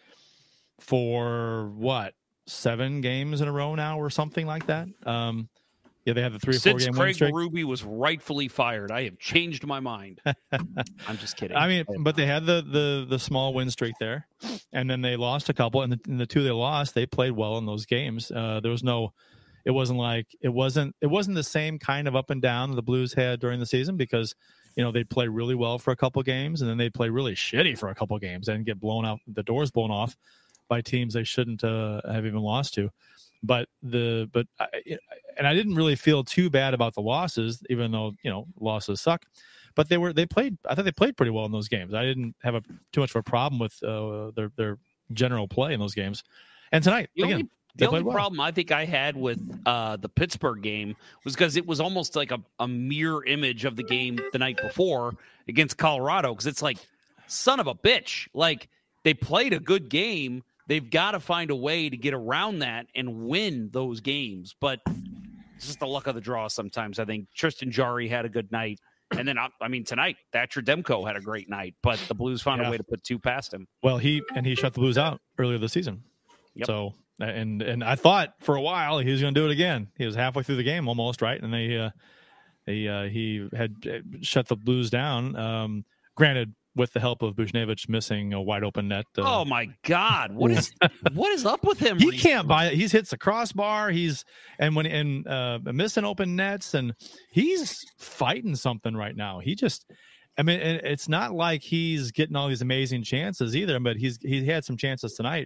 for, what, seven games in a row now or something like that. Um Yeah, they have the three or four Since game Craig win streak. Berube was rightfully fired, I have changed my mind. I'm just kidding. I mean, but they had the, the the small win streak there, and then they lost a couple, and the, and the two they lost, they played well in those games. Uh, there was no, it wasn't like it wasn't it wasn't the same kind of up and down that the Blues had during the season because you know they'd play really well for a couple games, and then they'd play really shitty for a couple games and get blown out, the doors blown off by teams they shouldn't uh, have even lost to. But the but I, and I didn't really feel too bad about the losses, even though you know losses suck. But they were they played. I thought they played pretty well in those games. I didn't have a too much of a problem with uh, their their general play in those games. And tonight, the again, only, they the only played well. problem I think I had with uh, the Pittsburgh game was because it was almost like a, a mirror image of the game the night before against Colorado. Because it's like, son of a bitch, like they played a good game. They've got to find a way to get around that and win those games. But it's just the luck of the draw sometimes. I think Tristan Jarry had a good night. And then, I mean, tonight, Thatcher Demko had a great night. But the Blues found yeah. a way to put two past him. Well, he and he shut the Blues out earlier this season. Yep. So, and and I thought for a while he was going to do it again. He was halfway through the game almost, right? And they, uh, they uh, he had shut the Blues down. Um, granted, with the help of Buchnevich missing a wide open net. Uh, oh my God! What is what is up with him? He recently? can't buy it. He's hits the crossbar. He's and when and uh, missing open nets, and he's fighting something right now. He just, I mean, it's not like he's getting all these amazing chances either. But he's he had some chances tonight.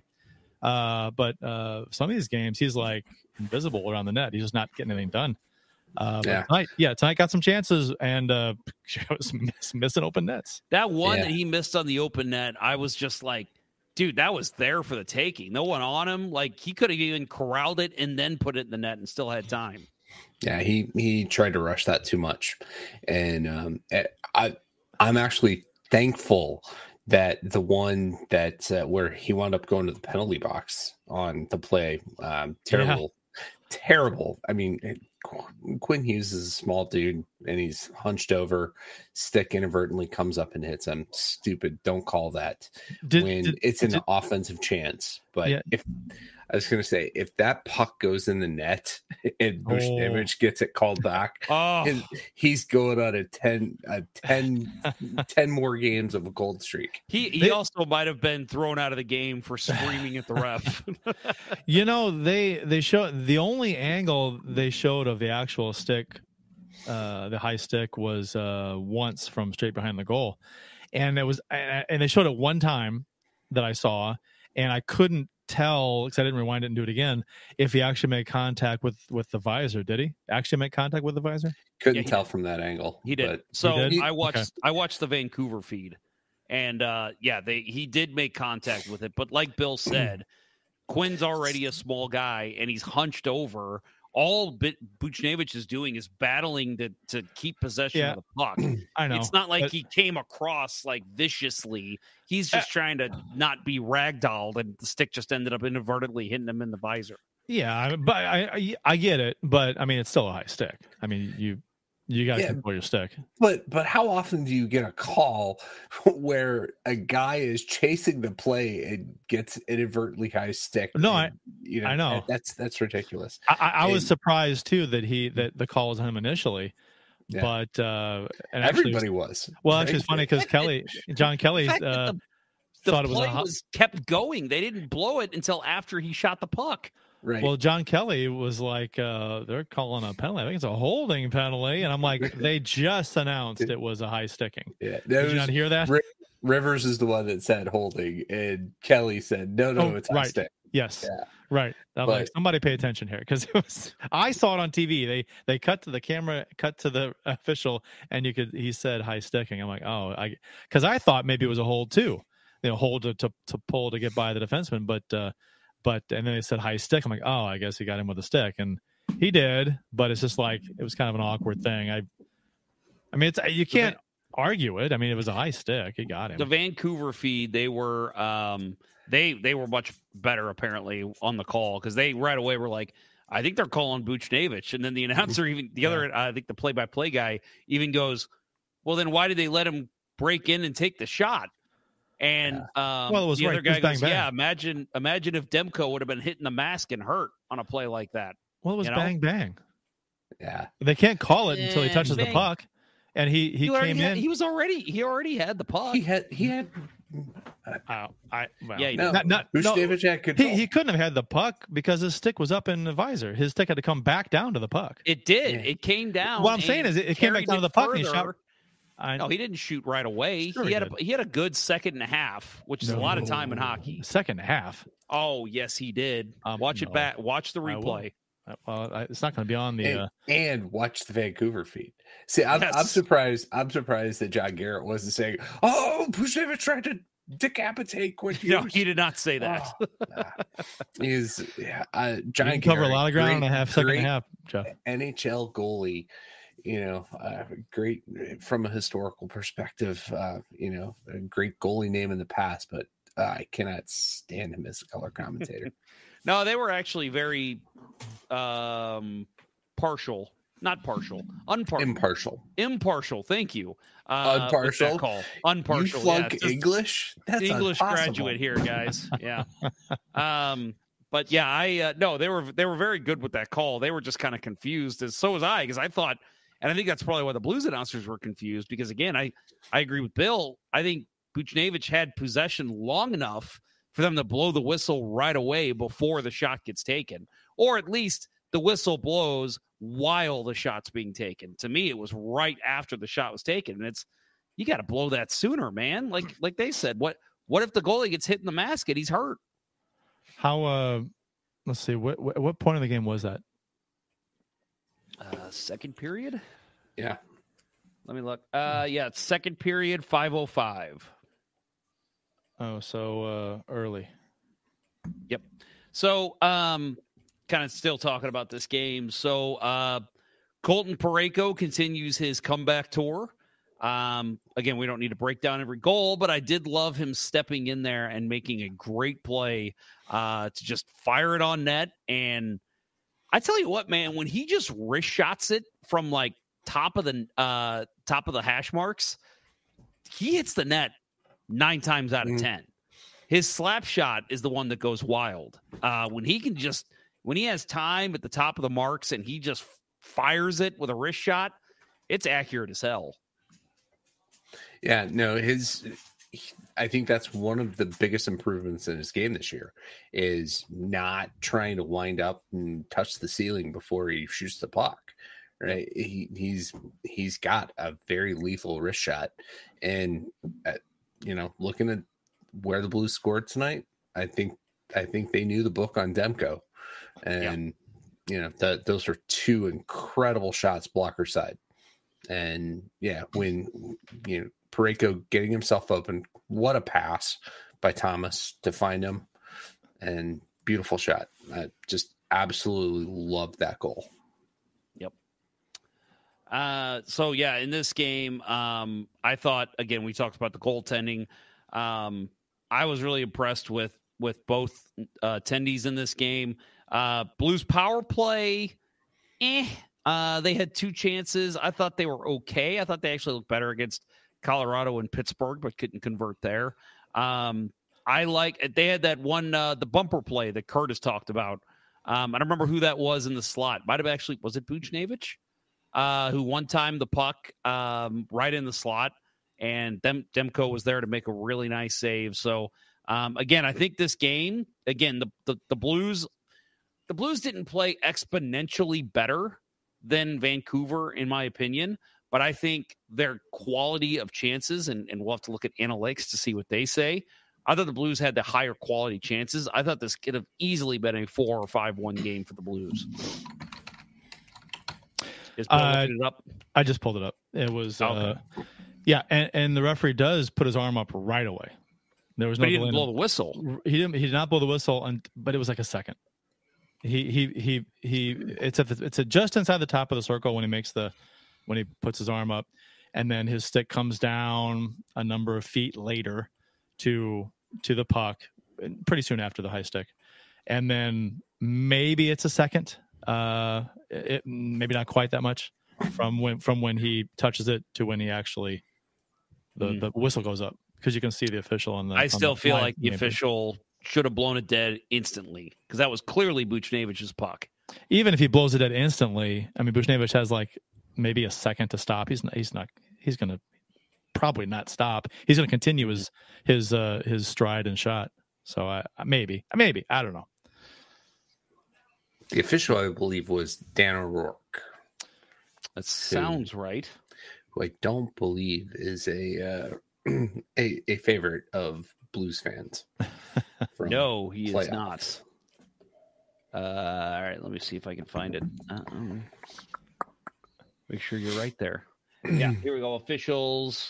Uh, but uh, some of these games, he's like invisible around the net. He's just not getting anything done. Uh, yeah. Tonight, yeah, tonight got some chances and uh, was miss, missing open nets. That one Yeah. that he missed on the open net, I was just like, dude, that was there for the taking. No one on him. Like he could have even corralled it and then put it in the net and still had time. Yeah, he he tried to rush that too much, and um, I I'm actually thankful that the one that uh, where he wound up going to the penalty box on the play, um, terrible, yeah. terrible. I mean. It, Quinn Hughes is a small dude and he's hunched over, stick inadvertently comes up and hits him. Stupid. Don't call that did, when did, it's an did, offensive chance. But yeah. if I was going to say, if that puck goes in the net and Buchnevich oh. gets it called back, oh. and he's going on a ten, a ten, ten more games of a gold streak. He he they, also might have been thrown out of the game for screaming at the ref. You know, they they show the only angle they showed of the actual stick, uh, the high stick was uh, once from straight behind the goal, and it was and they showed it one time that I saw, and I couldn't tell because I didn't rewind it and do it again if he actually made contact with with the visor. Did he actually make contact with the visor? Couldn't yeah, tell did. from that angle. He did. But... So he did? I watched okay. I watched the Vancouver feed, and uh, yeah, they he did make contact with it. But like Bill said, Quinn's already a small guy, and he's hunched over. All Buchnevich is doing is battling to, to keep possession yeah. of the puck. I know. It's not like but... he came across like viciously. He's just uh, trying to not be ragdolled, and the stick just ended up inadvertently hitting him in the visor. Yeah, but I, I I get it, but I mean it's still a high stick. I mean you you got to yeah, control your stick. But but how often do you get a call where a guy is chasing the play and gets inadvertently high stick? No, and, I you know, I know that's that's ridiculous. I, I and, was surprised too that he that the call was on him initially, yeah. but uh, and everybody actually, was. Well, actually, it's funny because Kelly, John Kelly, uh, the, the thought it play was, a, was kept going. They didn't blow it until after he shot the puck. Right. Well, John Kelly was like, uh, they're calling a penalty. I think it's a holding penalty. And I'm like, they just announced it was a high sticking. Yeah. Did was, you not hear that? Rivers is the one that said holding, and Kelly said, no, no, oh, it's high right. stick. Yes. Yeah. Right. I'm but, like, somebody pay attention here because it was. I saw it on T V. They they cut to the camera, cut to the official, and you could. He said high sticking. I'm like, oh, I because I thought maybe it was a hold too. you know, hold to, to to pull to get by the defenseman, but uh, but and then they said high stick. I'm like, oh, I guess he got him with a stick, and he did, but it's just like it was kind of an awkward thing. I, I mean, it's you can't argue it. I mean, it was a high stick. He got him. The Vancouver feed, they were um, they they were much better apparently on the call because they right away were like, I think they're calling Buchnevich, and then the announcer even the other yeah. I think the play by play guy even goes, well, then why did they let him break in and take the shot? And yeah. um, well, it was the right. other guy bang, goes, bang. yeah, imagine imagine if Demko would have been hitting the mask and hurt on a play like that. Well, it was you bang know? bang. Yeah, they can't call it until he touches bang. the puck, and he he, he came had, in. He was already he already had the puck. He had he had. Uh, I well, yeah, no, not, not, no he, he couldn't have had the puck because his stick was up in the visor. His stick had to come back down to the puck. It did. Yeah. It came down. What I'm saying is, it, it came back down to the puck and he shot. I, no, he didn't shoot right away. Sure he, he had did. a he had a good second and a half, which is no. a lot of time in hockey. Second and a half. Oh yes, he did. Um, watch no. it back. Watch the replay. Well, I, it's not going to be on the and, uh... and watch the Vancouver feed. See, I'm, yes. I'm surprised. I'm surprised that John Garrett wasn't saying, "Oh, Buchnevich tried to decapitate Quinn Hughes." No, he did not say that. Oh, nah. He's yeah, uh, John you can Garrett, cover a lot of ground great, in a half second great and a half, Jeff. N H L goalie. You know, uh, great from a historical perspective. Uh, you know, a great goalie name in the past, but uh, I cannot stand him as a color commentator. No, they were actually very um, partial. Not partial. Unpartial. Impartial. Impartial. Thank you. Uh, Unpartial. That call. Unpartial. You flunk yeah, English? That's English impossible. graduate here, guys. Yeah. um, but yeah, I uh, no, they were they were very good with that call. They were just kind of confused, as so was I, because I thought, and I think that's probably why the Blues announcers were confused. Because again, I I agree with Bill. I think Buchnevich had possession long enough for them to blow the whistle right away before the shot gets taken, or at least the whistle blows while the shot's being taken. To me, it was right after the shot was taken, and it's you got to blow that sooner, man. Like like they said, what what if the goalie gets hit in the mask and he's hurt? How? Uh, let's see. What, what what point of the game was that? Uh, second period. Yeah. Let me look. Uh, yeah, it's second period, five oh five. Oh, so uh, early. Yep. So, um, kind of still talking about this game. So, uh, Colton Parayko continues his comeback tour. Um, again, we don't need to break down every goal, but I did love him stepping in there and making a great play uh, to just fire it on net. And I tell you what, man, when he just wrist shots it from like top of the uh, top of the hash marks, he hits the net nine times out of mm. ten. His slap shot is the one that goes wild. Uh, when he can just, when he has time at the top of the marks and he just fires it with a wrist shot, it's accurate as hell. Yeah, no, his, I think that's one of the biggest improvements in his game this year is not trying to wind up and touch the ceiling before he shoots the puck. Right. He, he's, he's got a very lethal wrist shot. And, uh, you know, looking at where the Blues scored tonight, I think, I think they knew the book on Demko. And, yeah. you know, that those are two incredible shots blocker side. And yeah, when, you know, Parayko getting himself open, what a pass by Thomas to find him, and beautiful shot. I just absolutely loved that goal. Yep. Uh, so yeah, in this game, um, I thought, again, we talked about the goaltending. Um, I was really impressed with, with both uh, attendees in this game. Uh, Blues power play, eh. Uh, they had two chances. I thought they were okay. I thought they actually looked better against Colorado and Pittsburgh, but couldn't convert there. Um, I like, they had that one, uh, the bumper play that Curtis talked about. Um, I don't remember who that was in the slot. Might have actually, was it Buchnevich? Uh, who one time the puck um, right in the slot, and Dem- Demko was there to make a really nice save. So, um, again, I think this game, again, the, the, the Blues, the Blues didn't play exponentially better than Vancouver, in my opinion. But I think their quality of chances, and, and we'll have to look at analytics to see what they say. I thought the Blues had the higher quality chances. I thought this could have easily been a four or five one game for the Blues. Is Bill uh, looking it up? I just pulled it up. It was, okay. uh, yeah, and, and the referee does put his arm up right away. There was but no he didn't delay. blow the whistle. He didn't. He did not blow the whistle, and but it was like a second. He he he he. It's at the, it's at just inside the top of the circle when he makes the when he puts his arm up, and then his stick comes down a number of feet later to to the puck, pretty soon after the high stick, and then maybe it's a second. Uh, it maybe not quite that much from when from when he touches it to when he actually the mm. the whistle goes up, because you can see the official on the. I still on the feel line, like the maybe. official should have blown it dead instantly, because that was clearly Buchnevich's puck. Even if he blows it dead instantly, I mean, Buchnevich has like maybe a second to stop. He's not. He's not. He's going to probably not stop. He's going to continue his his uh, his stride and shot. So I maybe maybe I don't know. The official, I believe, was Dan O'Rourke. That sounds who, right. Who I don't believe is a uh, a, a favorite of Blues fans. No, he playoff. is not. Uh, all right, let me see if I can find it. Uh-oh. Make sure you're right there. Yeah, here we go. Officials.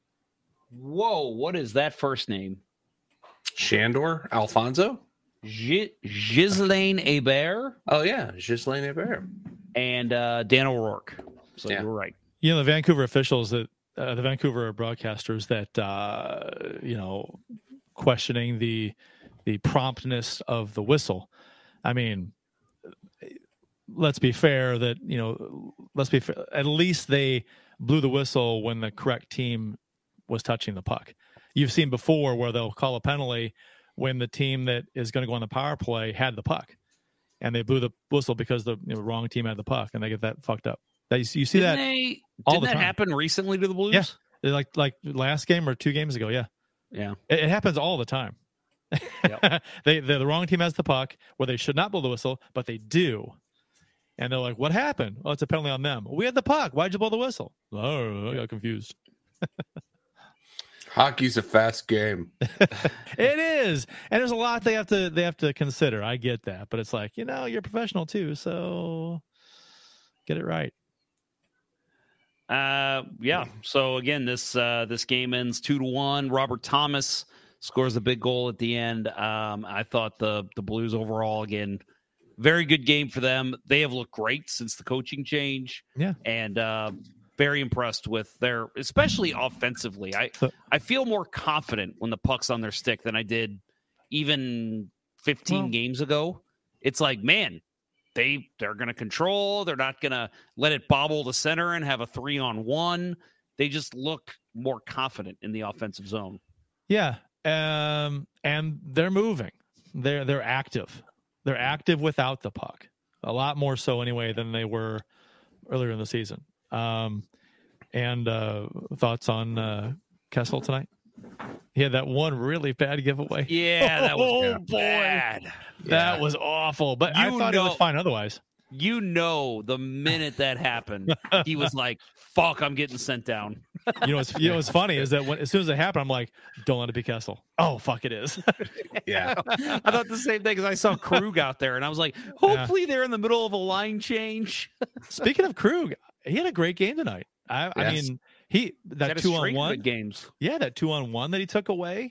Whoa, what is that first name? Shandor Alfonso? G- Ghislaine Hebert. Oh, yeah, Ghislaine Hebert. And uh, Dan O'Rourke. So yeah. you were right. You know, the Vancouver officials, that uh, the Vancouver broadcasters that, uh, you know, questioning the the promptness of the whistle. I mean, let's be fair that, you know, let's be fair. At least they blew the whistle when the correct team was touching the puck. You've seen before where they'll call a penalty when the team that is going to go on the power play had the puck, and they blew the whistle because the you know, wrong team had the puck, and they get that fucked up. That, you see didn't that they, all didn't the that time. happen recently to the Blues? Yeah, like like last game or two games ago. Yeah, yeah, it, it happens all the time. Yep. they the wrong team has the puck where they should not blow the whistle, but they do, and they're like, "What happened? Oh, it's a penalty on them. We had the puck. Why'd you blow the whistle?" Oh, I got confused. Hockey's a fast game. It is, and there's a lot they have to they have to consider. I get that, but it's like, you know, you're a professional too, so get it right. Uh, yeah. So again, this uh, this game ends two to one. Robert Thomas scores a big goal at the end. Um, I thought the the Blues overall, again, very good game for them. They have looked great since the coaching change. Yeah, and uh, very impressed with their, especially offensively. I I feel more confident when the puck's on their stick than I did even fifteen well, games ago. It's like, man, they they're going to control. They're not going to let it bobble to center and have a three on one. They just look more confident in the offensive zone. Yeah, um, and they're moving. They're they're active. They're active without the puck. A lot more so anyway than they were earlier in the season. Um, and uh, thoughts on uh, Kessel tonight? He had that one really bad giveaway. Yeah, that was oh, yeah, boy. bad. That yeah. was awful. But you I thought know, it was fine otherwise. You know, the minute that happened, he was like, "Fuck, I'm getting sent down." You know, what's you know what's funny is that when as soon as it happened, I'm like, "Don't let it be Kessel." Oh, fuck, it is. Yeah, I thought the same thing because I saw Krug out there, and I was like, "Hopefully, yeah. they're in the middle of a line change." Speaking of Krug, he had a great game tonight. I, yes. I mean, he that two on one games. Yeah, that two on one that he took away,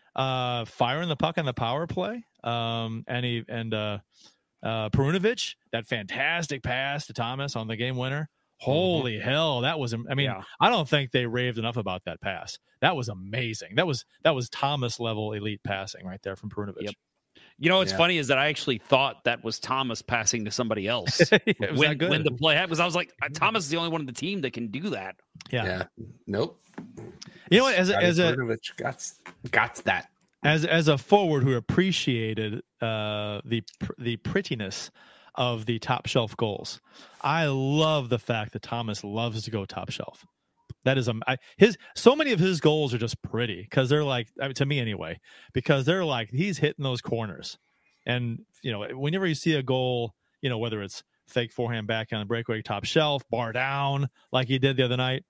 uh, firing the puck on the power play, um, and he and uh, uh, Perunovic, that fantastic pass to Thomas on the game winner. Holy mm-hmm. hell, that was! I mean, yeah. I don't think they raved enough about that pass. That was amazing. That was that was Thomas level elite passing right there from Perunovic. Yep. You know what's yeah. funny is that I actually thought that was Thomas passing to somebody else when, when the play happened. Because I was like, Thomas is the only one on the team that can do that. Yeah. yeah. Nope. You know what? As a, as a got got that as as a forward who appreciated uh, the the prettiness of the top shelf goals, I love the fact that Thomas loves to go top shelf. That is um, I, his. So many of his goals are just pretty because they're like, I mean, to me anyway, because they're like he's hitting those corners, and you know, whenever you see a goal, you know, whether it's fake forehand backhand on breakaway top shelf, bar down like he did the other night,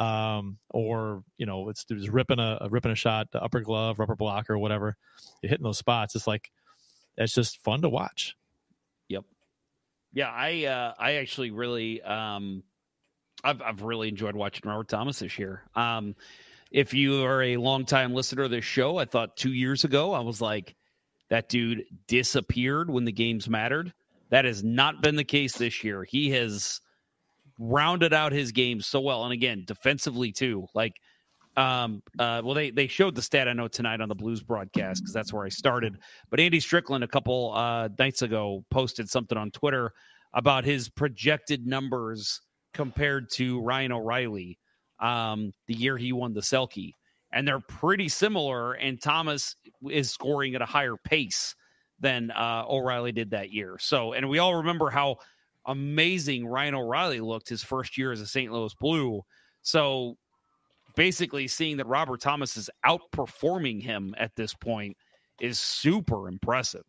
um, or you know, it's just ripping a, a ripping a shot, the upper glove, upper blocker, or whatever. You're hitting those spots. It's like it's just fun to watch. Yep. Yeah, I uh, I actually really. Um... I've I've really enjoyed watching Robert Thomas this year. Um, if you are a longtime listener of this show, I thought two years ago, I was like, that dude disappeared when the games mattered. That has not been the case this year. He has rounded out his game so well. And again, defensively too. Like, um, uh, well, they, they showed the stat I know tonight on the Blues broadcast because that's where I started. But Andy Strickland a couple uh, nights ago posted something on Twitter about his projected numbers compared to Ryan O'Reilly um, the year he won the Selke. And they're pretty similar, and Thomas is scoring at a higher pace than uh, O'Reilly did that year. So, and we all remember how amazing Ryan O'Reilly looked his first year as a Saint Louis Blue. So basically seeing that Robert Thomas is outperforming him at this point is super impressive.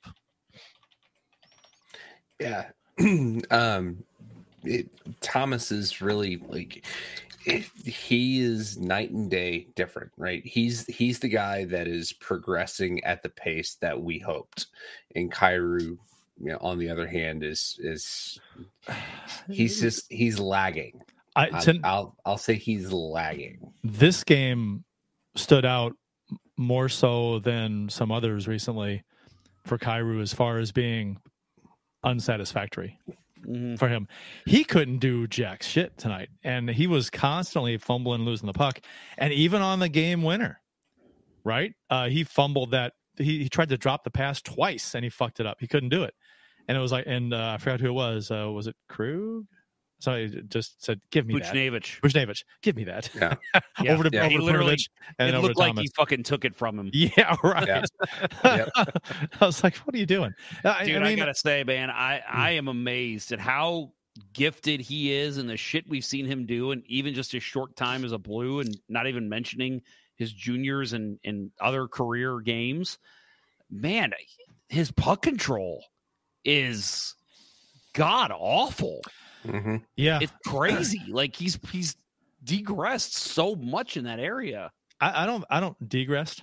Yeah. um, it, Thomas is really like, it, he is night and day different, right? He's, he's the guy that is progressing at the pace that we hoped. And Kyrou, you know, on the other hand, is, is he's just, he's lagging. I, I'll, I'll I'll say he's lagging. This game stood out more so than some others recently for Kyrou as far as being unsatisfactory mm-hmm. for him. He couldn't do jack shit tonight, and he was constantly fumbling, losing the puck, and even on the game winner, right? Uh, he fumbled that. He, he tried to drop the pass twice, and he fucked it up. He couldn't do it, and it was like, and uh, I forgot who it was. Uh, was it Krug? So I just said, give me Buchnevich. that. Buchnevich. Give me that. Yeah. yeah. over to, yeah. over He to literally, and it over looked to like Thomas. he fucking took it from him. Yeah, right. Yeah. Yep. I was like, what are you doing? I, Dude, I, mean, I got to say, man, I, I am amazed at how gifted he is and the shit we've seen him do. And even just his short time as a Blue, and not even mentioning his juniors and, and other career games. Man, his puck control is god awful. Mm-hmm. Yeah, it's crazy. Like he's he's degressed so much in that area. I, I don't I don't degressed.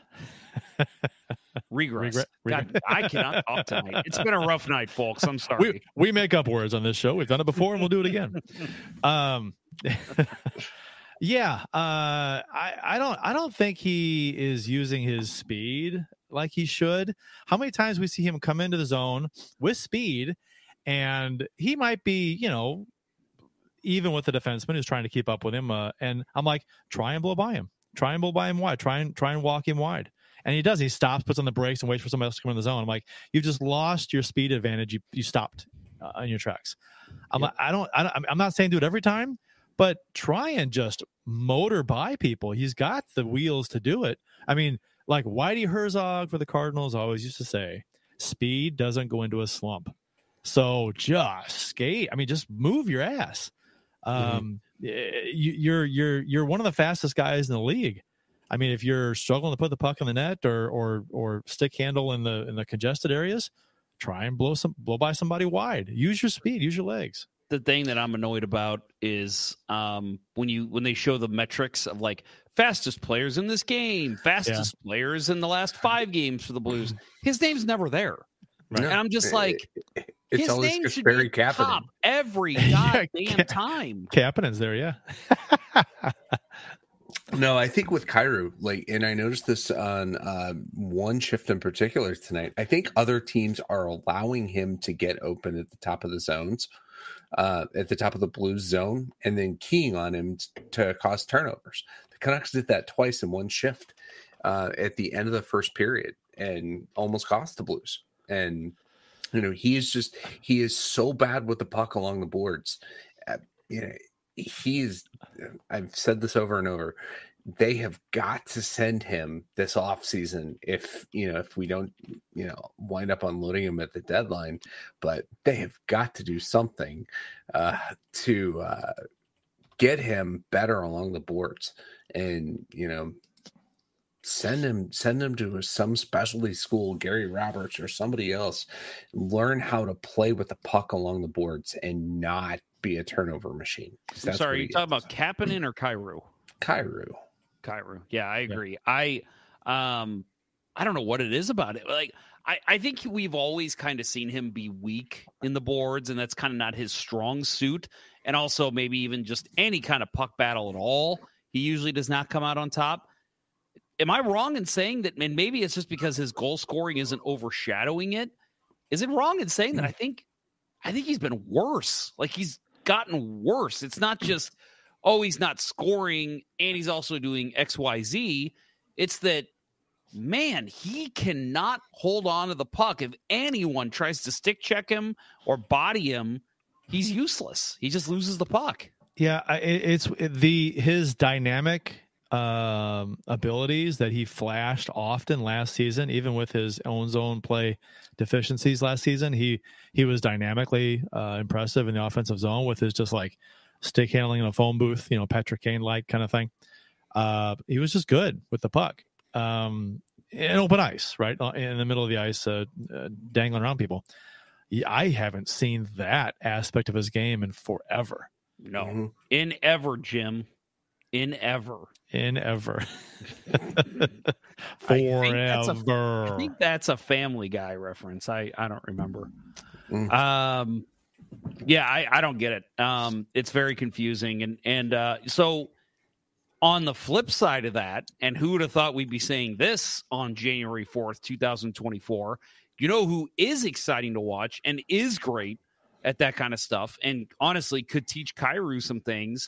Regress. Regret, God, regret. I cannot talk tonight. It's been a rough night, folks. I'm sorry. We, we make up words on this show. We've done it before, and we'll do it again. um, yeah. Uh, I I don't I don't think he is using his speed like he should. How many times we see him come into the zone with speed? And he might be, you know, even with the defenseman who's trying to keep up with him. Uh, and I'm like, try and blow by him. Try and blow by him wide. Try and try and walk him wide. And he does. He stops, puts on the brakes, and waits for somebody else to come in the zone. I'm like, you've just lost your speed advantage. You you stopped uh, on your tracks. I'm yeah. like, I don't, I don't. I'm not saying do it every time, but try and just motor by people. He's got the wheels to do it. I mean, like Whitey Herzog for the Cardinals always used to say, speed doesn't go into a slump. So just skate. I mean, just move your ass. Um, mm-hmm. you, you're you're you're one of the fastest guys in the league. I mean, if you're struggling to put the puck in the net or or or stick handle in the in the congested areas, try and blow some blow by somebody wide. Use your speed. Use your legs. The thing that I'm annoyed about is um, when you when they show the metrics of like fastest players in this game, fastest yeah. players in the last five games for the Blues. His name's never there, right. And I'm just like. It's his always name should Barry be Kapanen. top every goddamn yeah, time. Kapanen's there, yeah. No, I think with Kyrou, like, and I noticed this on uh, one shift in particular tonight. I think other teams are allowing him to get open at the top of the zones, uh, at the top of the Blues zone, and then keying on him t- to cause turnovers. The Canucks did that twice in one shift uh, at the end of the first period, and almost cost the Blues. And you know, he is just, he is so bad with the puck along the boards. Uh, you know, he is, I've said this over and over. They have got to send him this offseason if, you know, if we don't, you know, wind up unloading him at the deadline. But they have got to do something uh, to uh, get him better along the boards. And, you know, Send him, send him to some specialty school, Gary Roberts or somebody else. Learn how to play with the puck along the boards and not be a turnover machine. I'm sorry, are you talking about Kapanen or Kyrou? Kyrou. Kyrou. Yeah, I agree. Yeah. I um, I don't know what it is about it. Like, I, I think we've always kind of seen him be weak in the boards, and that's kind of not his strong suit. And also maybe even just any kind of puck battle at all. He usually does not come out on top. am I wrong in saying that? And maybe it's just because his goal scoring isn't overshadowing it. Is it wrong in saying that? I think, I think he's been worse. Like he's gotten worse. It's not just, oh, he's not scoring and he's also doing X, Y, Z. It's that, man, he cannot hold on to the puck. If anyone tries to stick check him or body him, he's useless. He just loses the puck. Yeah, it, it's the his dynamic um, abilities that he flashed often last season, even with his own zone play deficiencies last season. He he was dynamically uh, impressive in the offensive zone with his just like stick handling in a phone booth, you know, Patrick Kane like kind of thing. Uh, he was just good with the puck. Um, in open ice, right in the middle of the ice, uh, uh, dangling around people. I haven't seen that aspect of his game in forever. No, mm-hmm. in ever, Jim, in ever, in ever, forever. I think, that's a, I think that's a Family Guy reference. I, I don't remember. Mm. Um, yeah, I, I don't get it. Um, it's very confusing, and and uh, so. On the flip side of that, and who would have thought we'd be saying this on January fourth, twenty twenty-four, you know who is exciting to watch and is great at that kind of stuff and honestly could teach Kyrou some things?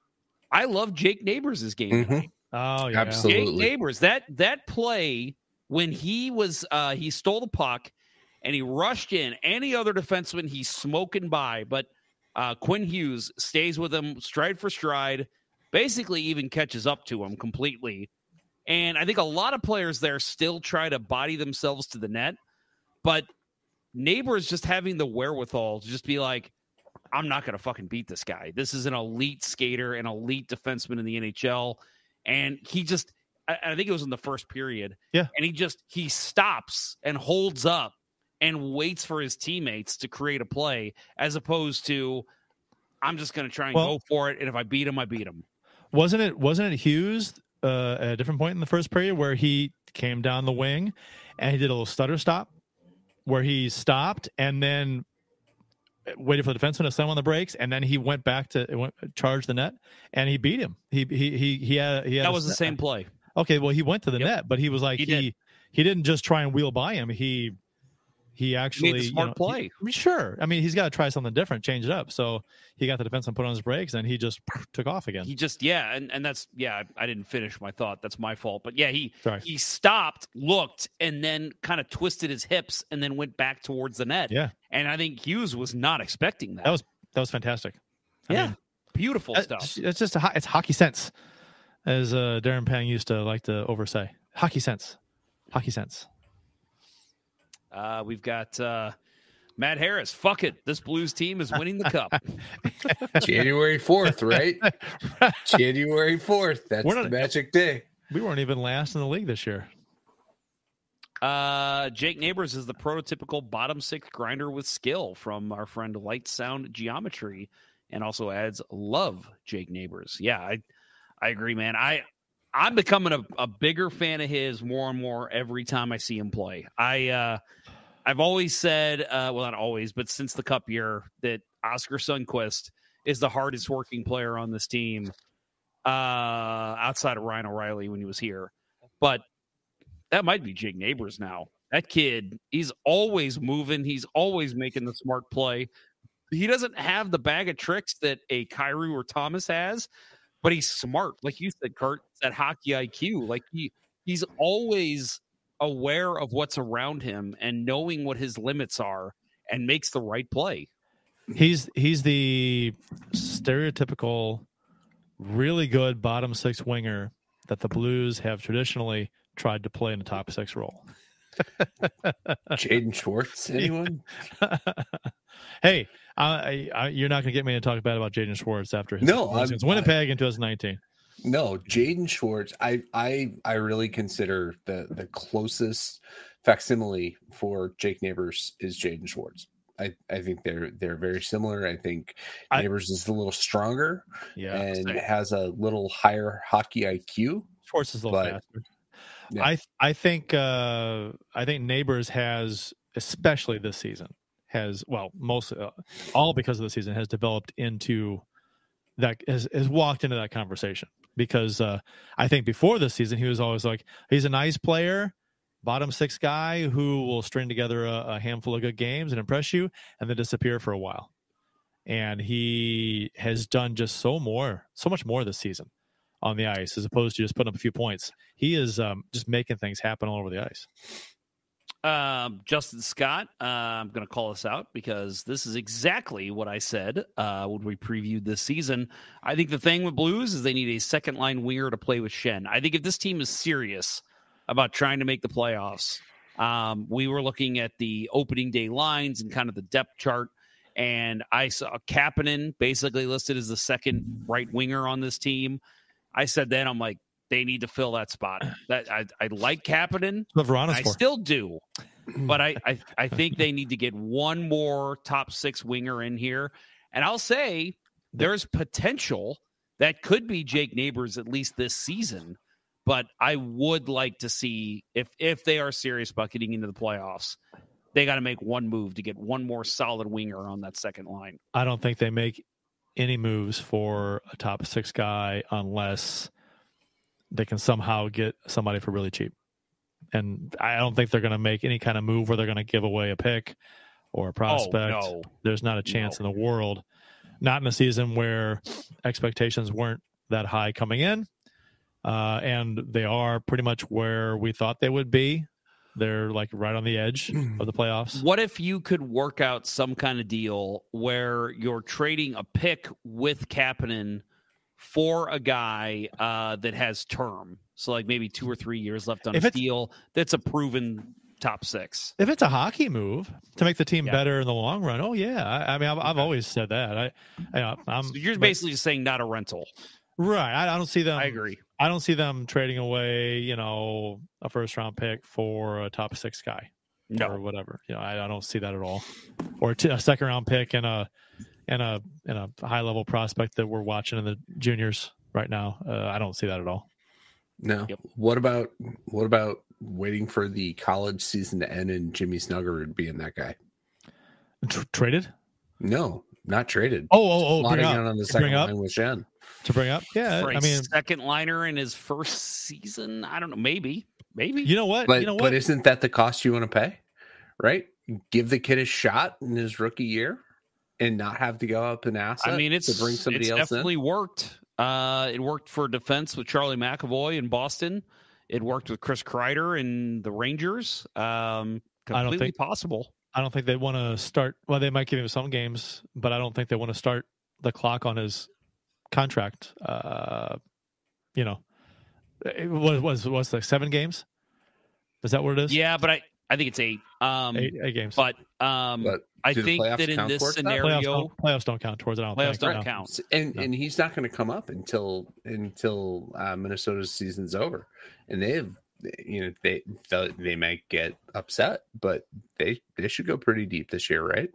I love Jake Neighbors' game. Mm-hmm. Oh, yeah. Absolutely. Jake Neighbors, that, that play when he was uh, he stole the puck and he rushed in, any other defenseman he's smoking by, but uh, Quinn Hughes stays with him stride for stride, basically even catches up to him completely. And I think a lot of players there still try to body themselves to the net, but Neighbors just having the wherewithal to just be like, I'm not going to fucking beat this guy. This is an elite skater, an elite defenseman in the N H L. And he just, I, I think it was in the first period. Yeah. And he just, he stops and holds up and waits for his teammates to create a play as opposed to, I'm just going to try and well, go for it. And if I beat him, I beat him. Wasn't it, wasn't it Hughes uh, at a different point in the first period where he came down the wing and he did a little stutter stop where he stopped and then waited for the defenseman to slam on the brakes, and then he went back to went, charge the net, and he beat him. He he he he had, he had that was the same play. Okay, well he went to the yep. net, but he was like he he did. he didn't just try and wheel by him. He he actually made the smart you know, play. He, sure, I mean he's got to try something different, change it up. So he got the defenseman put on his brakes, and he just took off again. He just yeah, and, and that's yeah. I didn't finish my thought. That's my fault. But yeah, he Sorry. he stopped, looked, and then kind of twisted his hips, and then went back towards the net. Yeah, and I think Hughes was not expecting that. That was that was fantastic. I yeah, mean, beautiful uh, stuff. It's just a, it's hockey sense, as uh, Darren Pang used to like to oversay. Hockey sense, hockey sense. Uh, we've got uh, Matt Harris. Fuck it, this Blues team is winning the cup. January fourth, right? January fourth. That's not, the magic day. We weren't even last in the league this year. Uh, Jake Neighbors is the prototypical bottom six grinder with skill from our friend Light Sound Geometry, and also adds love Jake Neighbors. Yeah, I, I agree, man. I, I'm becoming a, a bigger fan of his more and more every time I see him play. I, uh, I've always said, uh, well, not always, but since the Cup year, that Oscar Sundqvist is the hardest working player on this team, uh, outside of Ryan O'Reilly when he was here, but. That might be Jake Neighbors now. That kid, he's always moving. He's always making the smart play. He doesn't have the bag of tricks that a Kyrou or Thomas has, but he's smart. Like you said, Kurt, that hockey I Q. Like he, he's always aware of what's around him and knowing what his limits are and makes the right play. He's he's the stereotypical, really good bottom six winger that the Blues have traditionally tried to play in the top six role. Jaden Schwartz, anyone? Hey, I, I, you're not going to get me to talk bad about Jaden Schwartz after his no, against Winnipeg in twenty nineteen. No, Jaden Schwartz, I, I, I really consider the the closest facsimile for Jake Neighbors is Jaden Schwartz. I, I think they're they're very similar. I think I, Neighbors is a little stronger, yeah, and has a little higher hockey I Q. Schwartz is a little but, faster. Yeah. I I think uh, I think Neighbors has, especially this season, has well most uh, all because of the season has developed into that has, has walked into that conversation. because uh, I think before this season, he was always like, he's a nice player, bottom six guy who will string together a, a handful of good games and impress you and then disappear for a while. And he has done just so more, so much more this season on the ice as opposed to just putting up a few points. He is um, just making things happen all over the ice. Um, Justin Scott, uh, I'm going to call us out because this is exactly what I said uh, when we previewed this season. I think the thing with Blues is they need a second line winger to play with Shen. I think if this team is serious about trying to make the playoffs, um, we were looking at the opening day lines and kind of the depth chart. And I saw Kapanen basically listed as the second right winger on this team. I said then, I'm like, they need to fill that spot. That I, I like Kapanen. I for. still do. But I, I, I think they need to get one more top six winger in here. And I'll say there's potential that could be Jake Neighbors at least this season. But I would like to see if if they are serious about getting into the playoffs, they got to make one move to get one more solid winger on that second line. I don't think they make any moves for a top six guy unless they can somehow get somebody for really cheap. And I don't think they're going to make any kind of move where they're going to give away a pick or a prospect. Oh, no. There's not a chance No. in the world. Not in a season where expectations weren't that high coming in. Uh, and they are pretty much where we thought they would be. They're like right on the edge of the playoffs. What if you could work out some kind of deal where you're trading a pick with Kapanen for a guy uh, that has term? So like maybe two or three years left on If his it's- deal. That's a proven top six. If it's a hockey move to make the team Yeah. better in the long run, oh yeah. I, I mean, I've, I've always said that. I, I I'm So you're but- basically just saying not a rental. right. I, I don't see them. I agree. I don't see them trading away, you know, a first round pick for a top six guy, No. or whatever. You know, I, I don't see that at all. Or t- a second round pick and a and a and a high level prospect that we're watching in the juniors right now. Uh, I don't see that at all. No. Yep. What about what about waiting for the college season to end and Jimmy Snuggerud being that guy? Tr- traded? No, not traded. Oh, oh, oh! Slotting Bring up, in on the to second bring up line with Shen. to bring up. Yeah, For a I mean, second liner in his first season? I don't know. Maybe. Maybe. you know what? But you know but what? isn't that the cost you want to pay? Right? Give the kid a shot in his rookie year and not have to go up an asset I mean, it's to bring somebody it's else definitely in. worked. Uh, it worked for defense with Charlie McAvoy in Boston. It worked with Chris Kreider in the Rangers. Um, I don't completely think- possible. I don't think they want to start. Well, they might give him some games, but I don't think they want to start the clock on his contract. Uh, you know, it was was was like seven games. Is that what it is? Yeah, but I, I think it's eight. Um, eight, eight games. But um, But I do the think playoffs that in count this towards that? playoffs scenario, don't, playoffs don't count towards it. I don't playoffs think. don't no. count. And No. and he's not going to come up until until uh, Minnesota's season's over, and they have you know they they they might get upset, but they they should go pretty deep this year, right?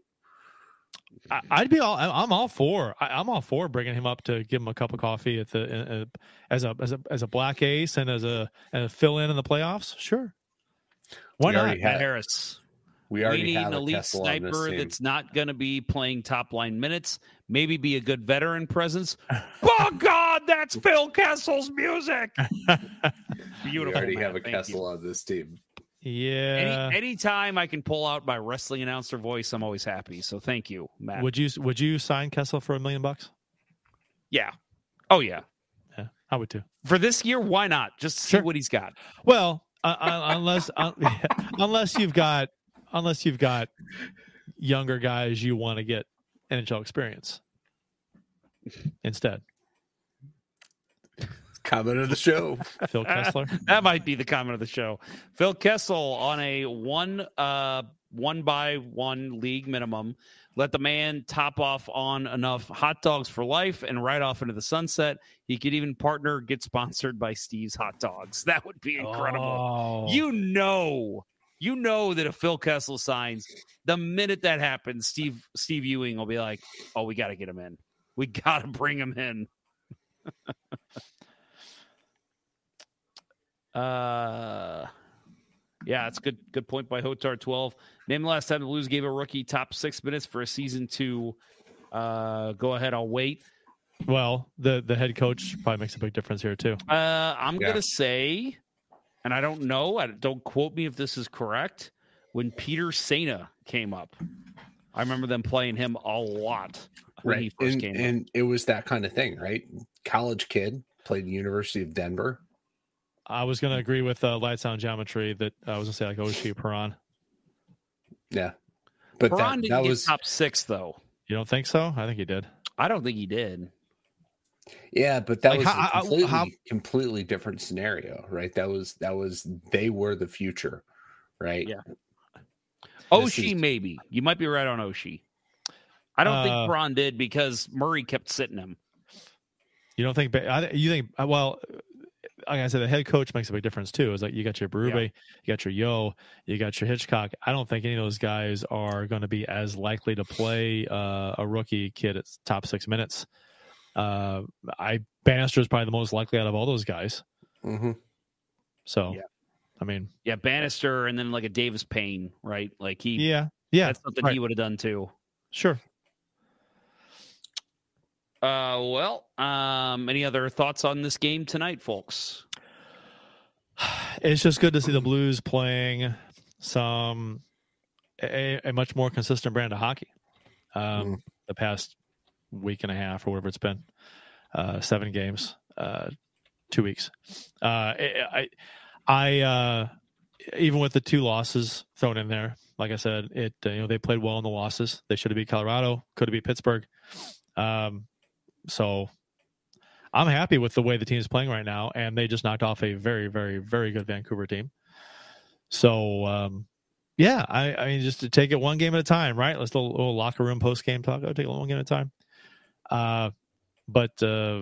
I, I'd be all. I'm all for. I, I'm all for bringing him up to give him a cup of coffee at the uh, as a as a as a black ace and as a and a fill in in the playoffs. Sure. Why We not? already Matt had- Harris. We We already need have an a elite Kessel on this sniper team. that's not going to be playing top line minutes. Maybe be a good veteran presence. Oh God, that's Phil Kessel's music. We Beautiful. already man. have a Thank Kessel you. on this team. Yeah. Any anytime I can pull out my wrestling announcer voice, I'm always happy. So thank you, Matt. Would you Would you sign Kessel for a million bucks? yeah. Oh yeah. Yeah, I would too. For this year, why not? Just see Sure. what he's got. Well, uh, uh, unless uh, unless you've got unless you've got younger guys you want to get N H L experience instead. Comment of the show. Phil Kessler. That might be the comment of the show. Phil Kessel on a one uh one by one league minimum. Let the man top off on enough hot dogs for life and ride off into the sunset. He could even partner, get sponsored by Steve's Hot Dogs. That would be incredible. Oh. You know, you know that if Phil Kessel signs, the minute that happens, Steve Steve Ewing will be like, "Oh, we got to get him in. We got to bring him in." uh. Yeah, it's a good good point by Hotar twelve. Name the last time the Blues gave a rookie top six minutes for a season to uh, go ahead, I'll wait. Well, the the head coach probably makes a big difference here too. Uh, I'm Yeah. gonna say, and I don't know. I, don't quote me if this is correct. When Peter Sena came up, I remember them playing him a lot when Right. he first and, came and up. it was that kind of thing, right? College kid, played University of Denver. I was going to agree with uh, Lights On Geometry that I was going to say like Oshie Perron. Yeah. But Perron that, didn't that get was top six though. You don't think so? I think he did. I don't think he did. Yeah, but that Like, was how- a completely, how- completely different scenario, right? That was that was they were the future, right? Yeah. This Oshie, is- maybe. You might be right on Oshie. I don't Uh, think Perron did because Murray kept sitting him. You don't think? Ba- I, you think? uh, Well, like I said, the head coach makes a big difference too. It's like you got your Berube, Yeah. you got your Yo, you got your Hitchcock. I don't think any of those guys are going to be as likely to play uh, a rookie kid at top six minutes. Uh, I Bannister is probably the most likely out of all those guys. Mm-hmm. So, Yeah. I mean, Yeah, Bannister and then like a Davis Payne, right? Like he, yeah, yeah, that's something right. he would have done too. Sure. Uh, well, um, any other thoughts on this game tonight, folks? It's just good to see the Blues playing some a, a much more consistent brand of hockey. Um, Mm. The past week and a half or whatever it's been, uh, seven games, uh, two weeks. Uh, I, I, uh, even with the two losses thrown in there, like I said, it uh, you know they played well in the losses. They should have beat Colorado, could have beat Pittsburgh. Um, so I'm happy with the way the team is playing right now, and they just knocked off a very, very, very good Vancouver team. So, um, yeah, I, I mean, just to take it one game at a time, right? Let's do a little locker room post game talk. I'll take it one game at a time. Uh, but uh,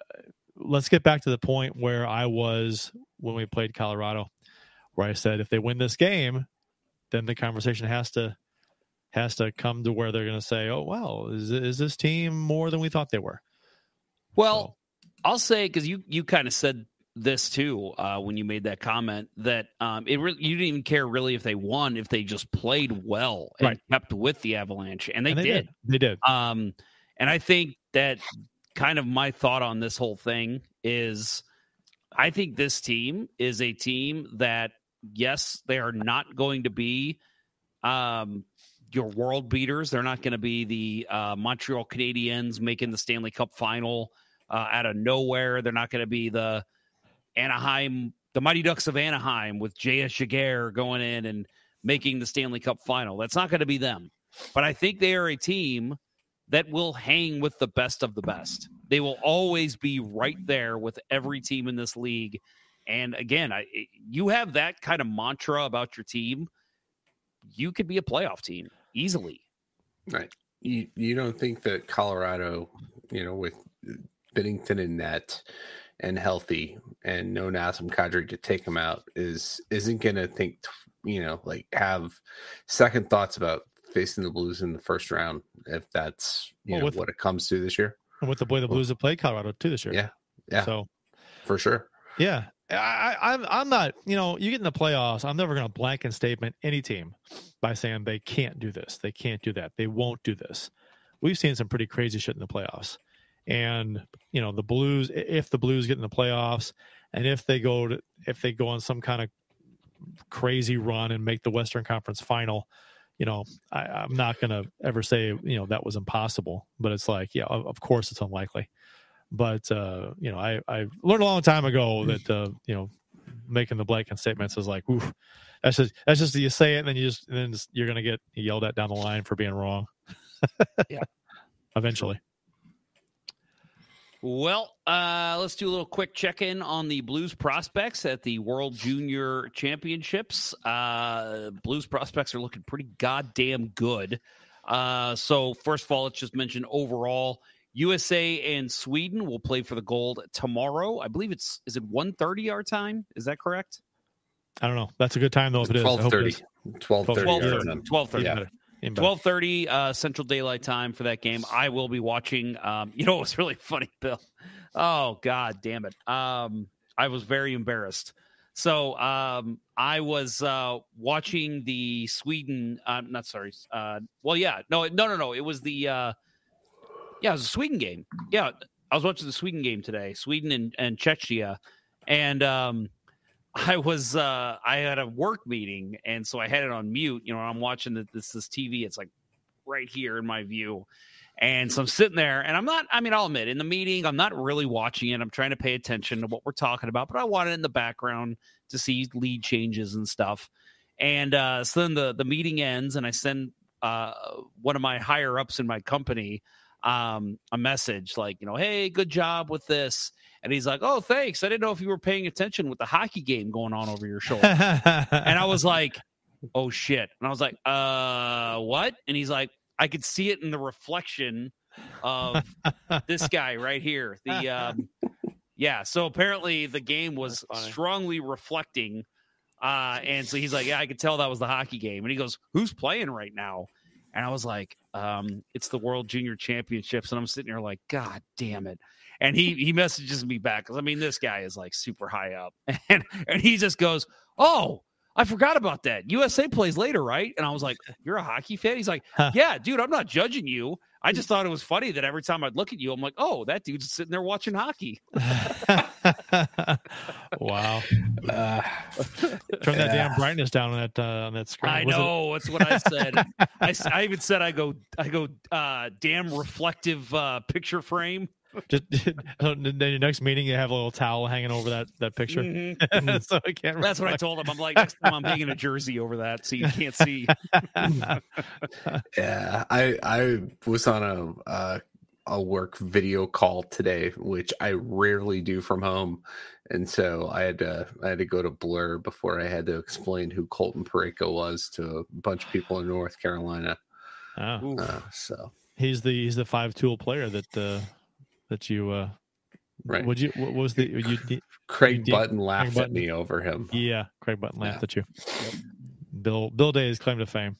let's get back to the point where I was when we played Colorado, where I said if they win this game, then the conversation has to has to come to where they're going to say, "Oh, well, is is this team more than we thought they were?" Well, I'll say because you you kind of said this too uh, when you made that comment that um, it really you didn't even care really if they won if they just played well and Right. kept with the Avalanche, and they, And they did. did. They did. Um, and I think that kind of my thought on this whole thing is, I think this team is a team that yes, they are not going to be um, your world beaters. They're not going to be the uh, Montreal Canadiens making the Stanley Cup final uh, out of nowhere. They're not going to be the Anaheim, the Mighty Ducks of Anaheim with J S Jaguar going in and making the Stanley Cup final. That's not going to be them. But I think they are a team that will hang with the best of the best. They will always be right there with every team in this league. And again, I, you have that kind of mantra about your team, you could be a playoff team easily. Right. You you don't think that Colorado, you know, with Binnington in net and healthy and no Nazem Kadri to take him out is isn't going to think, you know, like have second thoughts about facing the Blues in the first round if that's you Well, know with- what it comes to this year. And with the way the Blues have played Colorado too this year. Yeah, yeah, So for sure. yeah, I, I, I'm I'm not. You know, you get in the playoffs. I'm never going to blanket statement any team by saying they can't do this, they can't do that, they won't do this. We've seen some pretty crazy shit in the playoffs, and you know the Blues. If the Blues get in the playoffs, and if they go to if they go on some kind of crazy run and make the Western Conference final. You know, I, I'm not going to ever say, you know, that was impossible, but it's like, yeah, of, of course it's unlikely. But, uh, you know, I, I learned a long time ago that, uh, you know, making the blanket statements is like, oof, that's just, that's just, you say it and then you just, and then just, you're going to get yelled at down the line for being wrong. Yeah. Eventually. Well, uh, let's do a little quick check-in on the Blues prospects at the World Junior Championships. Uh, Blues prospects are looking pretty goddamn good. Uh, so first of all, let's just mention overall, U S A and Sweden will play for the gold tomorrow. I believe it's, is it one thirty our time? Is that correct? I don't know. That's a good time though if it is. I hope it is. twelve thirty. twelve thirty. twelve thirty. Yeah. twelve thirty uh, Central Daylight Time for that game. I will be watching. Um, you know, it was really funny, Bill. Oh, God damn it. Um, I was very embarrassed. So um, I was uh, watching the Sweden. Uh, not sorry. Uh, well, yeah. No, no, no, no. It was the. Uh, yeah, it was a Sweden game. Yeah. I was watching the Sweden game today, Sweden and, and Czechia, and um, I was uh, I had a work meeting, and so I had it on mute. You know, I'm watching the, this this T V. It's like right here in my view, and so I'm sitting there, and I'm not. I mean, I'll admit, in the meeting, I'm not really watching it. I'm trying to pay attention to what we're talking about, but I want it in the background to see lead changes and stuff. And uh, so then the the meeting ends, and I send uh, one of my higher ups in my company um, a message like, you know, hey, good job with this. And he's like, oh, thanks. I didn't know if you were paying attention with the hockey game going on over your shoulder. And I was like, oh, shit. And I was like, uh, what? And he's like, I could see it in the reflection of this guy right here. The um, yeah. So apparently the game was strongly reflecting. Uh, and so he's like, yeah, I could tell that was the hockey game. And he goes, who's playing right now? And I was like, um, it's the World Junior Championships. And I'm sitting there like, God damn it. And he he messages me back because, I mean, this guy is like super high up. And, and he just goes, oh, I forgot about that. U S A plays later, right? And I was like, you're a hockey fan? He's like, yeah, dude, I'm not judging you. I just thought it was funny that every time I'd look at you, I'm like, oh, that dude's sitting there watching hockey. Wow. Uh, Turn that yeah. damn brightness down on that uh, on that screen. I Was know. it... That's what I said. I, I even said, I go, I go, uh, damn reflective uh, picture frame. Just then your next meeting, you have a little towel hanging over that that picture. Mm-hmm. So I can't. That's what I told him. I'm like, next time I'm hanging a jersey over that so you can't see. Yeah, I I was on a uh, a work video call today, which I rarely do from home, and so I had to I had to go to Blur before I had to explain who Colton Parayko was to a bunch of people in North Carolina. Oh, uh, so he's the he's the five tool player that. Uh, That you, uh, right? Would you? What was the? You, Craig you, Button laughed Craig at me over him. Yeah, Craig Button laughed yeah. at you. Yep. Bill Bill Day's claim to fame.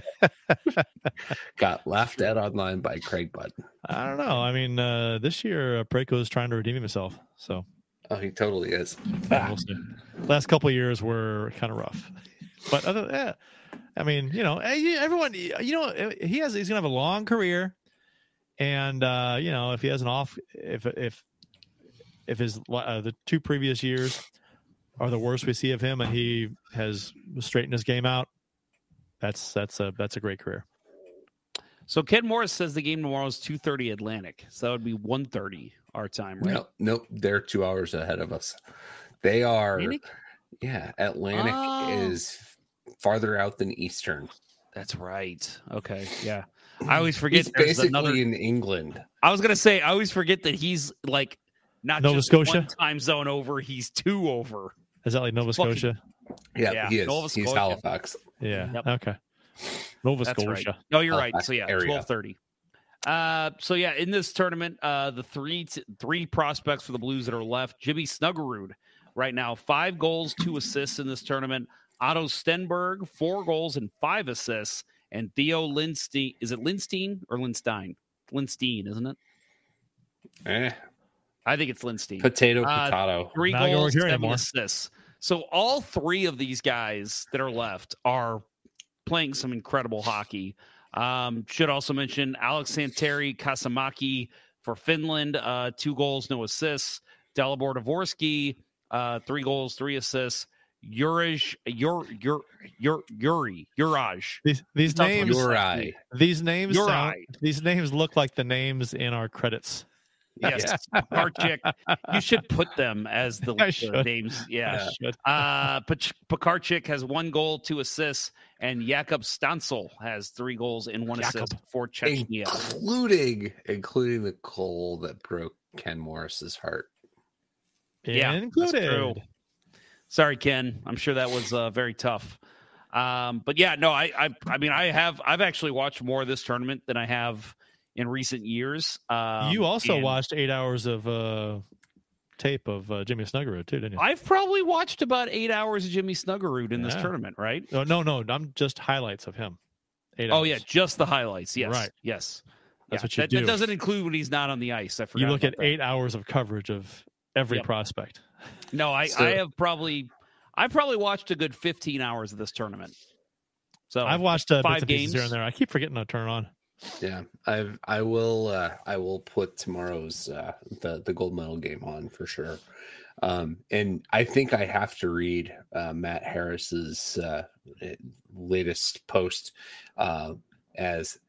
Got laughed at online by Craig Button. I don't know. I mean, uh, this year uh, Parayko is trying to redeem himself. So, oh, he totally is. We'll see. Last couple of years were kind of rough, but other, yeah, I mean, you know, everyone, you know, he has he's gonna have a long career. And uh, you know, if he has an off, if if if his uh, the two previous years are the worst we see of him, and he has straightened his game out, that's that's a that's a great career. So Ken Morris says the game tomorrow is two thirty Atlantic, so that would be one thirty our time, right? No, nope, they're two hours ahead of us. They are, Atlantic? yeah. Atlantic oh. is farther out than Eastern. That's right. Okay, yeah. I always forget he's there's basically another in England. I was gonna say I always forget that he's like not Nova just Scotia? one time zone over, he's two over. Is that like Nova Scotia? Yeah, yeah, he is. Nova He's Scotia. Halifax. Yeah. Yep. Okay. Nova That's Scotia. Right. No, you're Halifax right. So yeah, area. twelve thirty. Uh, so yeah, in this tournament, uh, the three t- three prospects for the Blues that are left: Jimmy Snuggerud, right now, five goals, two assists in this tournament. Otto Stenberg, four goals and five assists. And Theo Lindstein, is it Lindstein or Lindstein? Lindstein, isn't it? Eh. I think it's Lindstein. Potato, uh, potato. Three Not goals, here seven anymore. assists. So all three of these guys that are left are playing some incredible hockey. Um, should also mention Alex Santeri Kasamaki for Finland, uh, two goals, no assists. Dalibor Dvorsky, uh, three goals, three assists. Yurij, Yur, Yur, Yur, Yuri, Uraj. These these names, Uri. these names, Uri. sound, ththese names look like the names in our credits. Yes, Pekarchik. You should put them as the, the names. Yeah. Uh, P- Pekarchik has one goal, two assists, and Jakub Stancil has three goals and one Jakub. assist for Chechnya. Including, including the goal that broke Ken Morris's heart. Yeah, Included. that's true. Sorry, Ken. I'm sure that was uh, very tough. Um, but yeah, no, I, I, I mean, I have, I've actually watched more of this tournament than I have in recent years. Um, You also and watched eight hours of uh, tape of uh, Jimmy Snuggerud too, didn't you? I've probably watched about eight hours of Jimmy Snuggerud in this Yeah. tournament, right? No, no, no. I'm just highlights of him. Eight Oh hours. yeah, just the highlights. Yes, Right. yes. That's Yeah, what you that, do. that doesn't include when he's not on the ice. I forgot. You look about at that. eight hours of coverage of every Yep. prospect. No, I, So- I have probably, I probably watched a good fifteen hours of this tournament. So I've watched uh, five bits and pieces games here and there. I keep forgetting to turn it on. Yeah, I've I will uh, I will put tomorrow's uh, the the gold medal game on for sure. Um, and I think I have to read uh, Matt Harris's uh, latest post uh, as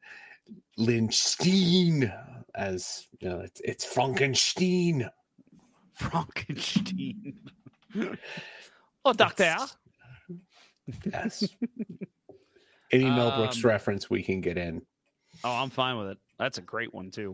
Lindstein, as you know, it's, it's Frankenstein. Frankenstein. Oh, doctor. Yes. Any Mel Brooks Um, reference we can get in. Oh, I'm fine with it. That's a great one, too.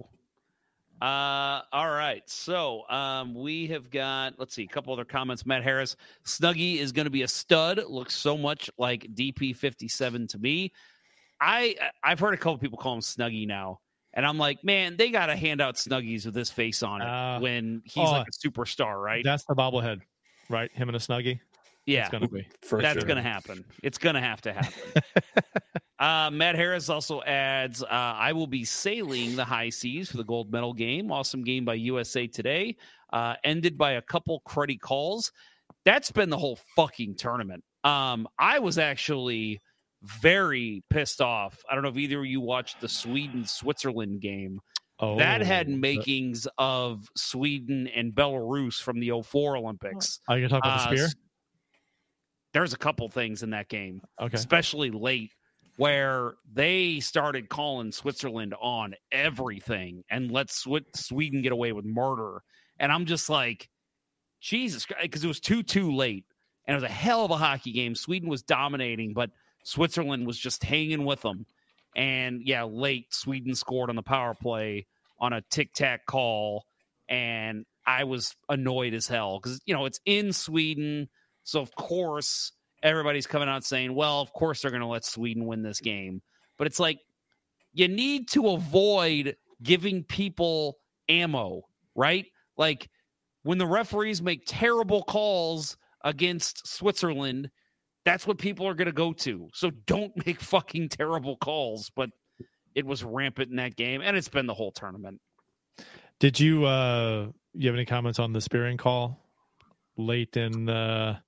Uh, all right. So um, we have got, let's see, a couple other comments. Matt Harris, Snuggie is going to be a stud. Looks so much like D P fifty-seven to me. I, I've heard a couple people call him Snuggie now. And I'm like, man, they got to hand out Snuggies with this face on it Uh, when he's oh, like a superstar, right? That's the bobblehead, right? Him and a Snuggie. Yeah, it's gonna be. For that's sure. going to happen. It's going to have to happen. uh, Matt Harris also adds, uh, I will be sailing the high seas for the gold medal game. Awesome game by U S A Today. Uh, ended by a couple cruddy calls. That's been the whole fucking tournament. Um, I was actually very pissed off. I don't know if either of you watched the Sweden-Switzerland game. Oh, that had makings of Sweden and Belarus from the oh four Olympics. Are you going to talk about Uh, the spear? There's a couple things in that game, Okay. especially late, where they started calling Switzerland on everything and let Sw- Sweden get away with murder. And I'm just like, Jesus, because it was two two late, and it was a hell of a hockey game. Sweden was dominating, but Switzerland was just hanging with them. And, yeah, late, Sweden scored on the power play on a tic-tac call, and I was annoyed as hell because, you know, it's in Sweden. So, of course, everybody's coming out saying, well, of course they're going to let Sweden win this game. But it's like, you need to avoid giving people ammo, right? Like, when the referees make terrible calls against Switzerland, that's what people are going to go to. So don't make fucking terrible calls. But it was rampant in that game, and it's been the whole tournament. Did you, uh, you have any comments on the spearing call late in, uh,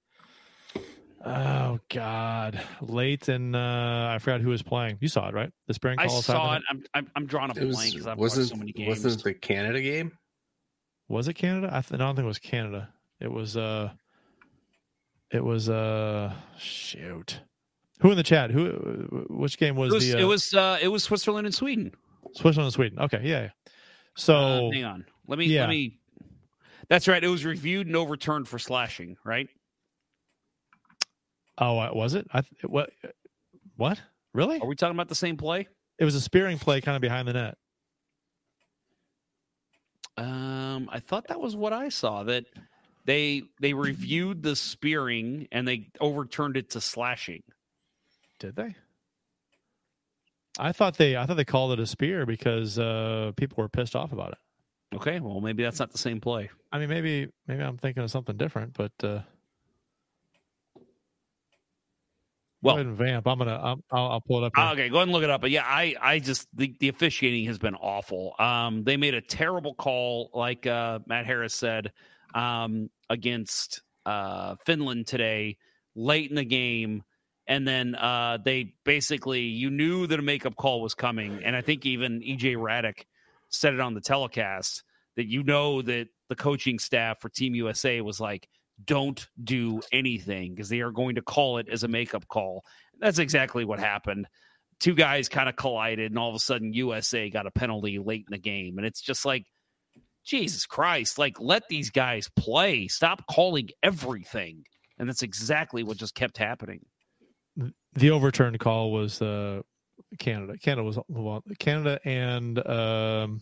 oh God, late in, uh, I forgot who was playing. You saw it, right? The spearing I call. saw it. I'm, I'm I'm drawing a It was- blank because I've wasn't- watched so many games. Wasn't the Canada game? Was it Canada? I, th- I don't think it was Canada. It was, uh, it was, uh, shoot. Who in the chat? Who, which game was, It was the, uh, it was uh, it was Switzerland and Sweden. Switzerland and Sweden. Okay. Yeah. yeah. So Uh, hang on. Let me yeah. let me. That's right. It was reviewed and overturned for slashing. Right. Oh, uh, was it? I th- what? What? Really? Are we talking about the same play? It was a spearing play, kind of behind the net. Um, I thought that was what I saw. That they they reviewed the spearing and they overturned it to slashing. Did they? I thought they. I thought they called it a spear because uh, people were pissed off about it. Okay, well maybe that's not the same play. I mean, maybe maybe I'm thinking of something different, but uh, Well, go ahead and vamp. I'm gonna. I'm, I'll, I'll pull it up. Here. Okay, go ahead and look it up. But yeah, I, I just the, the officiating has been awful. Um, they made a terrible call, like uh, Matt Harris said, um, against uh, Finland today, late in the game, and then uh, they basically you knew that a makeup call was coming, and I think even E J Raddick said it on the telecast that you know that the coaching staff for Team U S A was like, don't do anything because they are going to call it as a makeup call. That's exactly what happened. Two guys kind of collided, and all of a sudden U S A got a penalty late in the game. And it's just like, Jesus Christ, like, let these guys play. Stop calling everything. And that's exactly what just kept happening. The overturned call was uh, Canada. Canada was well, Canada and um,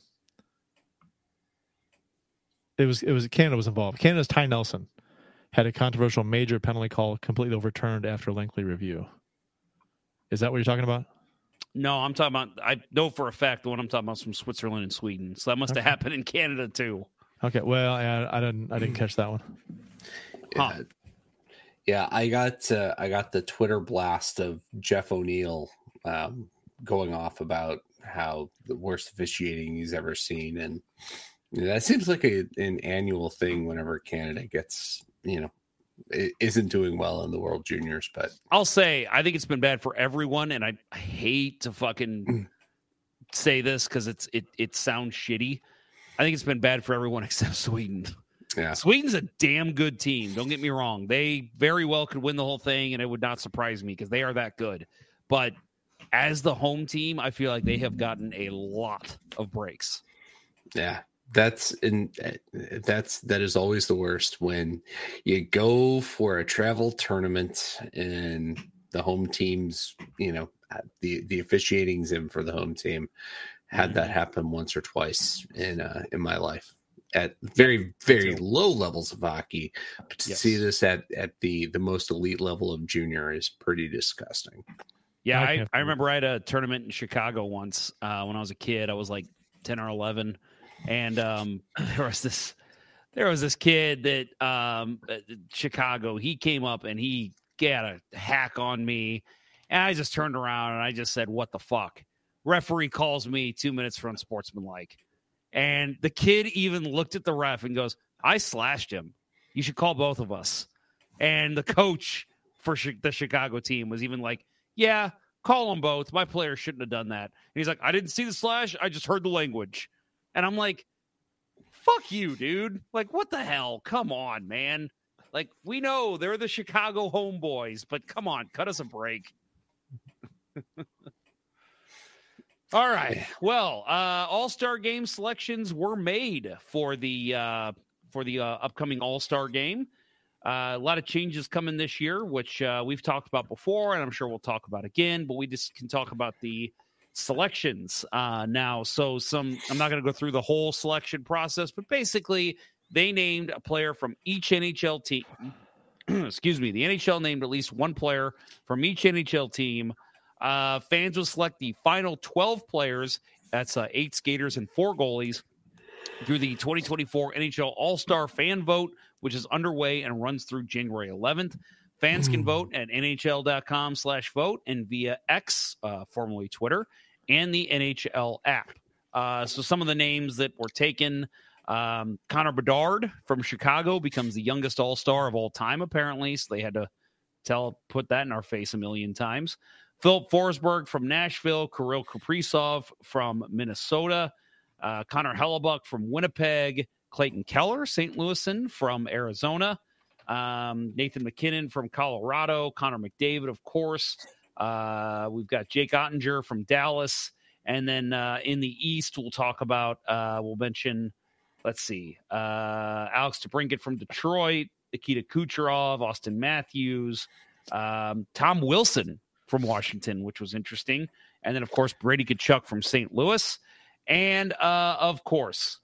it was it was Canada was involved. Canada's Ty Nelson had a controversial major penalty call completely overturned after lengthy review. Is that what you're talking about? No, I'm talking about, I know for a fact the one I'm talking about is from Switzerland and Sweden. So that must have Okay. happened in Canada too. Okay, well, I, I didn't I didn't catch that one. Huh. Yeah, yeah I got uh, I got the Twitter blast of Jeff O'Neill um, going off about how the worst officiating he's ever seen, and you know, that seems like a, an annual thing whenever Canada gets, you know, it isn't doing well in the World Juniors. But I'll say I think it's been bad for everyone, and I, I hate to fucking say this because it's it it sounds shitty. I think it's been bad for everyone except Sweden. Yeah. Sweden's a damn good team. Don't get me wrong. They very well could win the whole thing, and it would not surprise me because they are that good. But as the home team, I feel like they have gotten a lot of breaks. Yeah. That's in that's that is always the worst when you go for a travel tournament and the home teams, you know, the the officiating's in for the home team. Had that happen once or twice in uh, in my life at very very low levels of hockey. But to yes. see this at at the the most elite level of junior is pretty disgusting. Yeah, I, I remember I had a tournament in Chicago once uh, when I was a kid. I was like ten or eleven. And um, there was this, there was this kid that um, Chicago. He came up and he got a hack on me, and I just turned around and I just said, "What the fuck?" Referee calls me two minutes for unsportsmanlike, and the kid even looked at the ref and goes, "I slashed him. You should call both of us." And the coach for sh- the Chicago team was even like, "Yeah, call them both. My player shouldn't have done that." And he's like, "I didn't see the slash. I just heard the language." And I'm like, fuck you, dude. Like, what the hell? Come on, man. Like, we know they're the Chicago homeboys, but come on, cut us a break. All right. Well, uh, All-Star game selections were made for the uh, for the uh, upcoming All-Star game. Uh, a lot of changes coming this year, which uh, we've talked about before, and I'm sure we'll talk about again, but we just can talk about the selections uh now. So some I'm not going to go through the whole selection process, but basically they named a player from each N H L team. Excuse me. The N H L named at least one player from each N H L team. Uh fans will select the final twelve players. That's uh, eight skaters and four goalies through the twenty twenty-four N H L All-Star fan vote, which is underway and runs through January eleventh. Fans can vote at nhl.com slash vote and via X, uh, formerly Twitter, and the N H L app. Uh, so some of the names that were taken, um, Connor Bedard from Chicago becomes the youngest All-Star of all time, apparently. So they had to tell put that in our face a million times. Philip Forsberg from Nashville, Kirill Kaprizov from Minnesota, uh, Connor Hellebuck from Winnipeg, Clayton Keller, Saint Louisan from Arizona, um, Nathan McKinnon from Colorado, Connor McDavid, of course. Uh, we've got Jake Ottinger from Dallas. And then uh, in the East, we'll talk about, uh, we'll mention, let's see, uh, Alex DeBrincat from Detroit, Nikita Kucherov, Austin Matthews, um, Tom Wilson from Washington, which was interesting. And then, of course, Brady Tkachuk from Saint Louis. And, uh, of course,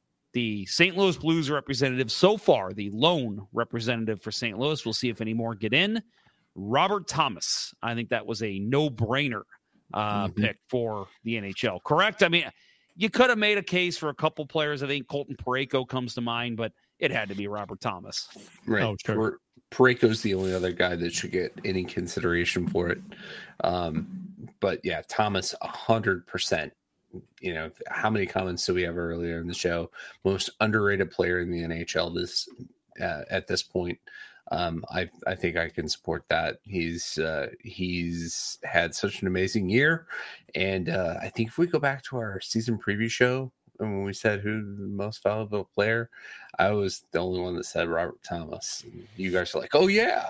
the Saint Louis Blues representative so far, the lone representative for Saint Louis. We'll see if any more get in. Robert Thomas. I think that was a no-brainer uh, mm-hmm. pick for the N H L. Correct? I mean, you could have made a case for a couple players. I think Colton Parayko comes to mind, but it had to be Robert Thomas. Right. Oh, sure. Parayko's the only other guy that should get any consideration for it. Um, but, yeah, Thomas, one hundred percent. You know, how many comments do we have earlier in the show? Most underrated player in the N H L this uh, at this point. Um, I I think I can support that. He's uh, he's had such an amazing year, and uh, I think if we go back to our season preview show and when we said who the most valuable player, I was the only one that said Robert Thomas. And you guys are like, oh yeah,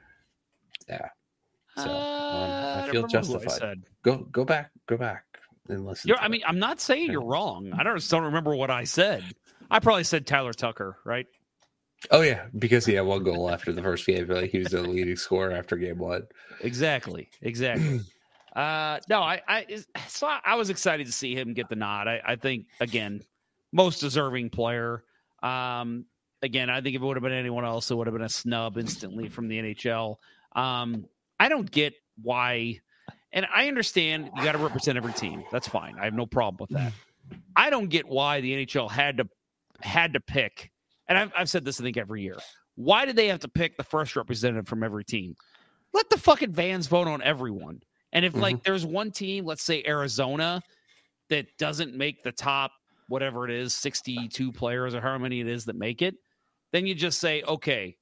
yeah. So uh, um, I feel I justified. I go go back, go back. And listen you're, I mean, I'm not saying you're wrong. I don't, just don't remember what I said. I probably said Tyler Tucker, right? Oh, yeah, because he had one goal after the first game. Like he was the leading scorer after game one. Exactly, exactly. uh, no, I, I, so I was excited to see him get the nod. I, I think, again, most deserving player. Um, again, I think if it would have been anyone else, it would have been a snub instantly from the N H L. Um, I don't get why... And I understand you got to represent every team. That's fine. I have no problem with that. I don't get why the N H L had to had to pick. And I've, I've said this, I think, every year. Why did they have to pick the first representative from every team? Let the fucking fans vote on everyone. And if, mm-hmm. like, there's one team, let's say Arizona, that doesn't make the top, whatever it is, sixty-two players or however many it is that make it, then you just say, okay,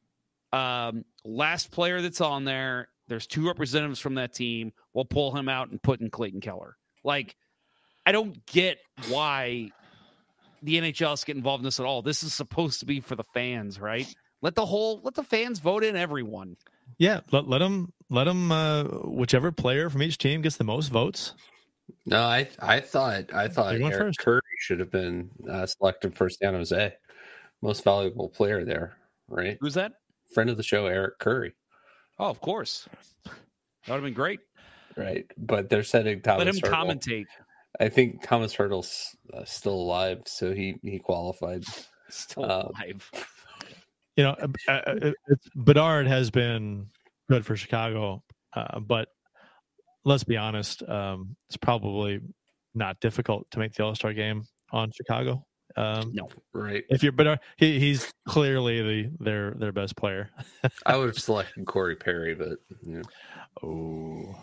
um, last player that's on there, there's two representatives from that team. We'll pull him out and put in Clayton Keller. Like, I don't get why the N H L has to get involved in this at all. This is supposed to be for the fans, right? Let the whole, let the fans vote in everyone. Yeah, let let them let them uh, whichever player from each team gets the most votes. No, I I thought I thought Eric first. Curry should have been uh, selected for San Jose, most valuable player there, right? Who's that? Friend of the show, Eric Curry. Oh, of course, that would have been great, right? But they're setting Thomas. Let him Hertel. commentate. I think Thomas Hertel's uh, still alive, so he he qualified. Still uh, alive. You know, uh, it's, Bedard has been good for Chicago, uh, but let's be honest, um, it's probably not difficult to make the All-Star game on Chicago. Um, no, right? If you're Bedard, he, he's clearly the their their best player. I would have selected Corey Perry, but you know. oh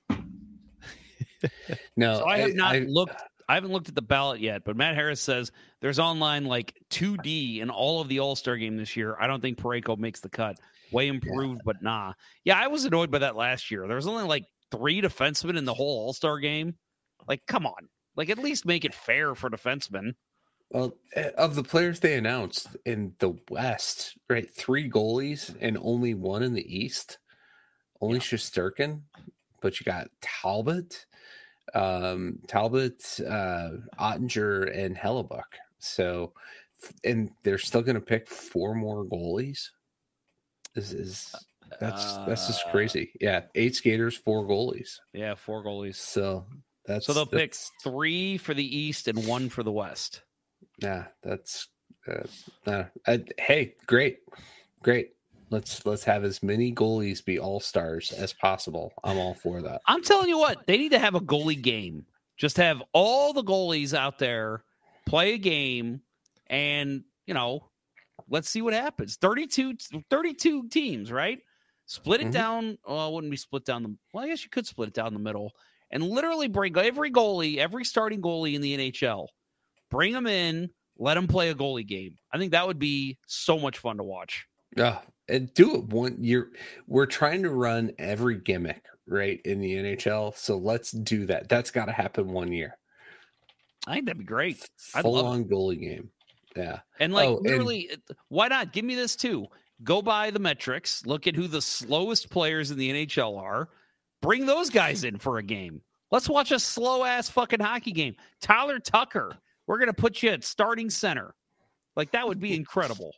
no, so I have I, not I, looked. I haven't looked at the ballot yet, but Matt Harris says there's online like two D in all of the All-Star game this year. I don't think Parayko makes the cut. Way improved, yeah. but nah. Yeah, I was annoyed by that last year. There was only like three defensemen in the whole All-Star game. Like, come on. Like, at least make it fair for defensemen. Well, of the players they announced in the West, right, three goalies and only one in the East. Only yeah. Shesterkin, but you got Talbot. Um, Talbot, uh, Ottinger, and Hellebuck. So, and they're still going to pick four more goalies. This is that's uh, that's just crazy. Yeah, eight skaters, four goalies. Yeah, four goalies. So that's so they'll that's, pick three for the East and one for the West. Yeah, that's uh, uh, uh, hey, great, great. Let's let's have as many goalies be all-stars as possible. I'm all for that. I'm telling you what, they need to have a goalie game. Just have all the goalies out there play a game and, you know, let's see what happens. thirty-two, thirty-two teams, right? Split it mm-hmm. down. Well, it wouldn't be split down the well, I guess you could split it down the middle and literally bring every goalie, every starting goalie in the N H L. Bring them in, let them play a goalie game. I think that would be so much fun to watch. Yeah. And do it one year. We're trying to run every gimmick right in the N H L, so let's do that. That's got to happen one year. I think that'd be great. I'd Full love on it. goalie game, yeah. And like oh, literally, and... why not? Give me this too. Go by the metrics. Look at who the slowest players in the N H L are. Bring those guys in for a game. Let's watch a slow ass fucking hockey game. Tyler Tucker. We're gonna put you at starting center. Like that would be incredible.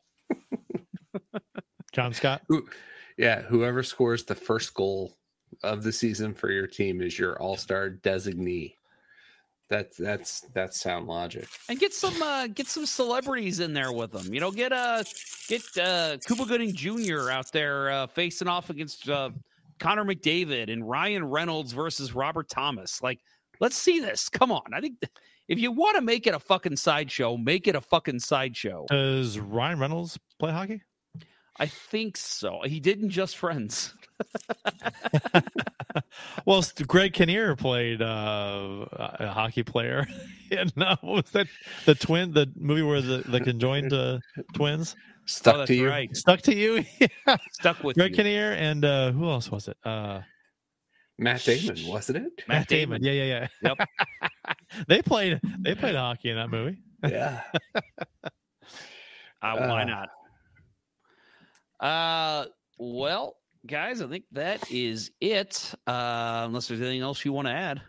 John Scott. Who, yeah, whoever scores the first goal of the season for your team is your all-star designee. That's that's that's sound logic. And get some uh, get some celebrities in there with them. You know, get uh get uh, Cuba Gooding Junior out there uh, facing off against uh, Connor McDavid and Ryan Reynolds versus Robert Thomas. Like, let's see this. Come on. I think if you want to make it a fucking sideshow, make it a fucking sideshow. Does Ryan Reynolds play hockey? I think so. He didn't Just Friends. Well, Greg Kinnear played uh, a hockey player. And uh, what was that? The twin, the movie where the, the conjoined uh, twins? Stuck oh, to you. Right. Stuck to you? Yeah. Stuck with Greg you. Kinnear and uh, who else was it? Uh, Matt Damon, wasn't it? Matt, Matt Damon. Damon. Yeah, yeah, yeah. Yep. they played they played hockey in that movie. Yeah. uh, why not? Uh, well, guys, I think that is it. Uh, unless there's anything else you want to add.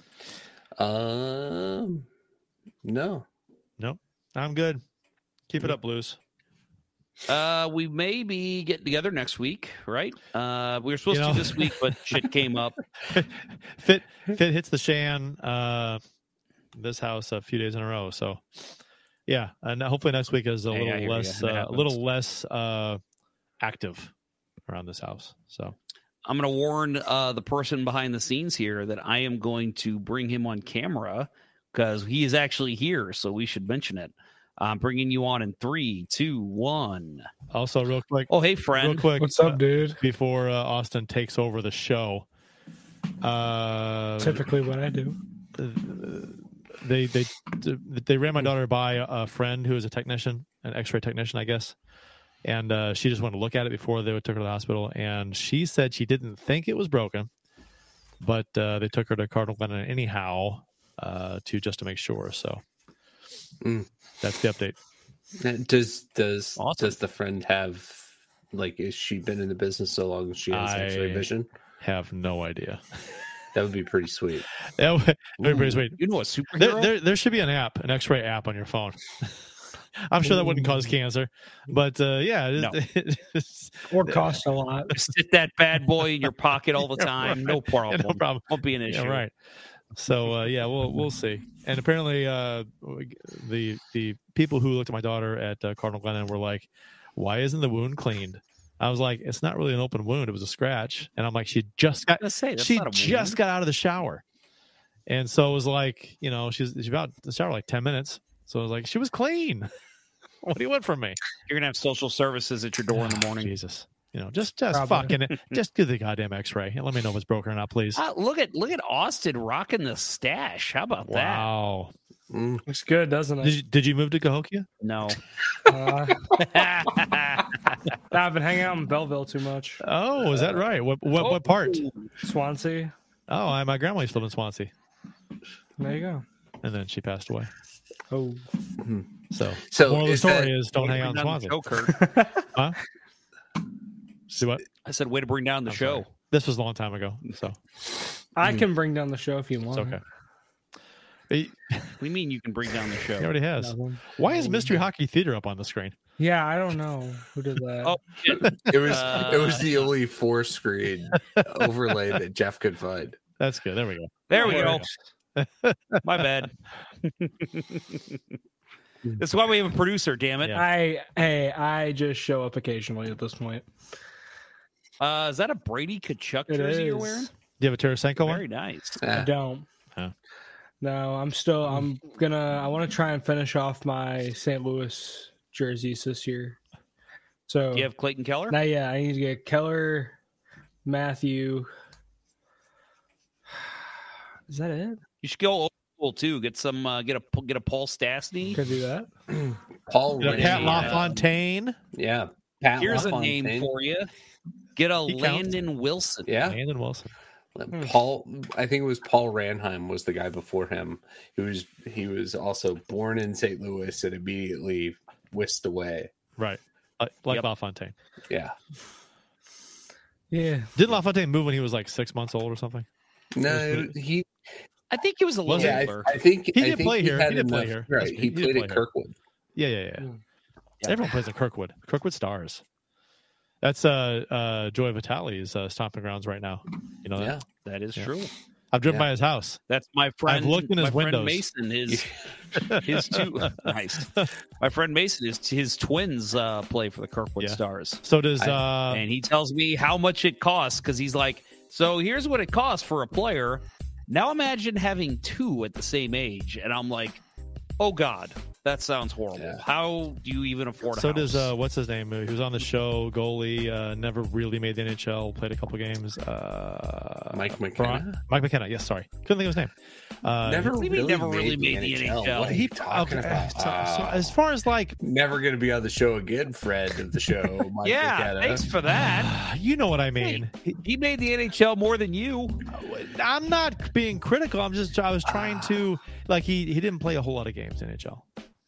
Um, no, no, I'm good. Keep it up, Blues. Uh, we may be getting together next week, right? Uh, we were supposed you know, to this week, but shit came up. Fit Fit hits the Shan uh this house a few days in a row, so yeah, and hopefully next week is a hey, little less uh, a little less uh active around this house. So I'm going to warn uh, the person behind the scenes here that I am going to bring him on camera because he is actually here, so we should mention it. I'm bringing you on in three, two, one. Also, real quick. Oh, hey, friend. Real quick. What's up, dude? Uh, before uh, Austin takes over the show. Uh, Typically what I do. They they they ran my daughter by a friend who is a technician, an X-ray technician, I guess. And uh, she just wanted to look at it before they took her to the hospital. And she said she didn't think it was broken, but uh, they took her to Cardinal Glennon anyhow. uh, to just to make sure. So mm. that's the update. Does does awesome. does the friend have like? Is she been in the business so long that she has I X-ray vision? Have no idea. That would be pretty sweet. That would be pretty sweet. You know a superhero? There, there, there should be an app, an X-ray app on your phone. I'm sure that wouldn't cause cancer, but uh, yeah, it, No. it, it's, Or cost a lot. Sit that bad boy in your pocket all the time. Right. No problem. Yeah, no problem. Won't be an issue. Yeah, right. So uh, yeah, we'll we'll see. And apparently, uh, the the people who looked at my daughter at uh, Cardinal Glennon were like, "Why isn't the wound cleaned?" I was like, "It's not really an open wound; it was a scratch." And I'm like, "She just got say, that's she not a just wound. got out of the shower," and so it was like, you know, she's she's about to shower like ten minutes. So I was like, "She was clean." What do you want from me? You're gonna have social services at your door in the morning. Jesus, you know, just just Probably. fucking just do the goddamn X-ray and let me know if it's broken or not, please. Ah, look at look at Austin rocking the stash. How about Wow. Mm. Looks good, doesn't it? Did you, did you move to Cahokia? that? No. Uh, I've been hanging out in Belleville too much. Oh, is that right? What what what part? Swansea. Oh, I, my grandma used to live in Swansea, There you go. and then she passed away. Oh, So, So moral of the is story that- is don't hang out in Bring down Swansea. the show, Kurt. Huh? See what? I said, way to bring down the I'm show. sorry. This was a long time ago, so I can bring down the show if you want. it's okay. He, What do you mean you can bring down the show? he already has. Nothing. Why is Mystery Hockey Theater up on the screen? Yeah, I don't know who did that. Oh, shit. It was Uh, it was the only four screen overlay that Jeff could find. That's good. There we go. There we go. My bad. That's why we have a producer, damn it. Yeah. I hey, I just show up occasionally at this point. Uh, is that a Brady Kachuk It jersey you're is. wearing? Do you have a Tarasenko Very one? nice. I Ah, don't. Oh. No, I'm still. I'm gonna. I want to try and finish off my Saint Louis jerseys this year. So Do you have Clayton Keller? not yet. I need to get Keller, Matthew. Is that it? You should go old school too. Get some. Uh, get a get a Paul Stastny. Could do that. Paul You know, Pat Ray, LaFontaine. yeah. Pat Here's a LaFontaine. name for you. Get a He counts. Landon Wilson. Yeah, Landon Wilson. Paul. I think it was Paul Ranheim was the guy before him. He was he was also born in Saint Louis and immediately whisked away. Right. Like, like Yep. LaFontaine. Yeah. Yeah. Did LaFontaine move when he was like six months old or something? No, he. I think he was a little Was it? Yeah, older. I, I think He I did think play here. had He did play enough- here. Right. That's- He he did played play at here. Kirkwood. Yeah, yeah, yeah. Mm. Everyone plays at Kirkwood. Kirkwood Stars. That's uh, uh, Joey Vitale's uh, stomping grounds right now. You know that? Yeah. That is Yeah. true. I've driven Yeah. by his house. That's my friend. I've looked in his my friend windows. Mason, his his two nice. My friend Mason, his his twins uh, play for the Kirkwood Yeah. Stars, So does I- uh, and he tells me how much it costs because he's like, so here's what it costs for a player. Now imagine having two at the same age, and I'm like, oh God, that sounds horrible. Yeah. How do you even afford a so house? does uh, what's his name? He was on the show. Goalie, uh, never really made the N H L. Played a couple games. Uh, Mike McKenna? Bron- Mike McKenna. Yes, sorry, couldn't think of his name. Uh, Never what do you mean really, never really made the N H L? What are you talking okay, about? so- so Ah. as far as like, Never going to be on the show again, Fred of the show. Mike yeah, McKenna. thanks for that. you know what I mean. He- He made the N H L more than you. I'm not being critical. I'm just I was trying to like he he didn't play a whole lot of games in N H L.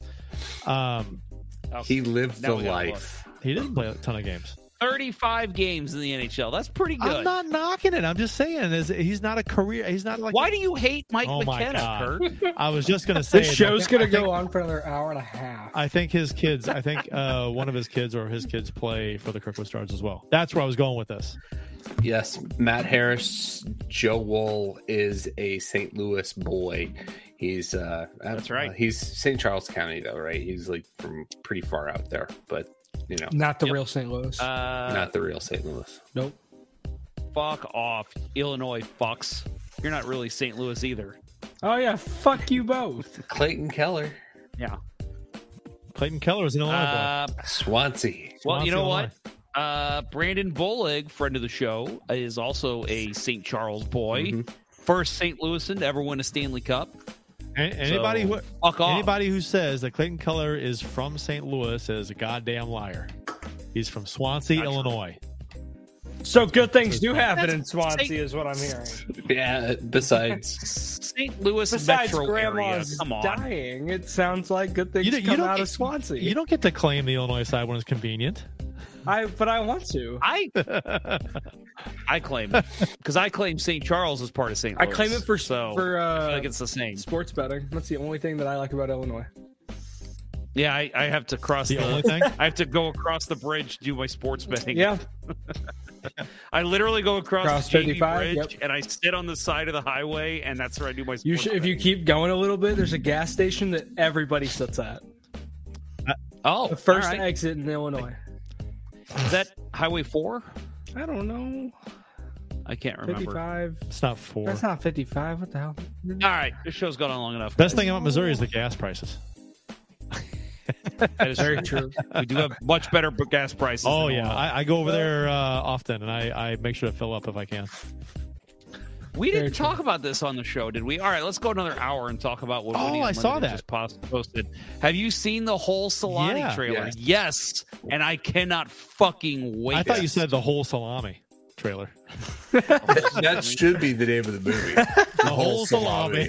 Um, He lived Now the we gotta life. he didn't play a ton of games. thirty-five games in the N H L. That's pretty good. I'm not knocking it. I'm just saying is he's not a career. He's not like. Why do you hate Mike Oh my McKenna, God. Kurt? I was just gonna say This it. show's I gonna think- I go think- on for another hour and a half. I think his kids. I think uh, one of his kids or his kids play for the Kirkwood Stars as well. That's where I was going with this. Yes, Matt Harris, Joe Wool is a Saint Louis boy. He's uh, That's right. uh, he's Saint Charles County though, right? He's like from pretty far out there, but you know, Not the Yep. real Saint Louis. Uh, not the real Saint Louis. nope. fuck off, Illinois fucks. You're not really Saint Louis either. Oh yeah, fuck you both. Clayton Keller, Yeah. Clayton Keller is an Illinois boy. Uh, Swansea. well, you Swansea, know Illinois. what? Uh, Brandon Bolig, friend of the show, is also a Saint Charles boy. Mhm. First Saint Louisan to ever win a Stanley Cup. A- Anybody So, who fuck off. anybody who says that Clayton Keller is from Saint Louis is a goddamn liar. He's from Swansea, Not true. Illinois. So good things do happen in Swansea, is what I'm hearing. Yeah, besides Saint Louis besides metro grandma's area. Come on. dying, it sounds like good things You don't, you come don't out get, of Swansea. You don't get to claim the Illinois side when it's convenient. I, but I want to. I, I claim it because I claim Saint Charles as part of Saint Louis. I claim it for so for uh, I feel like it's the same. Sports betting. That's the only thing that I like about Illinois. Yeah, I, I have to cross the, the only thing. I have to go across the bridge to do my sports betting. Yeah. I literally go across, Across the J V fifty-five, bridge yep. and I sit on the side of the highway, and that's where I do my sports You should, if you keep going a little bit, there's a gas station that everybody sits at. Uh, oh, the first all right. exit in Illinois. Is that Highway four? I don't know. I can't remember. fifty-five. It's not four. That's not fifty-five. What the hell? All right, this show's gone on long enough. Best guys. thing about Missouri is the gas prices. That is very true. We do have much better gas prices. Oh than yeah, Illinois. I, I go over there uh, often, and I, I make sure to fill up if I can. We Very didn't true. talk about this on the show, did we? All right, let's go another hour and talk about what Oh, Woody I saw Unlimited that. just post- posted. Have you seen the whole Solani Yeah. trailer? Yes. Yes, and I cannot fucking wait. I thought you said the whole salami trailer. that should be the name of the movie. The, The whole salami.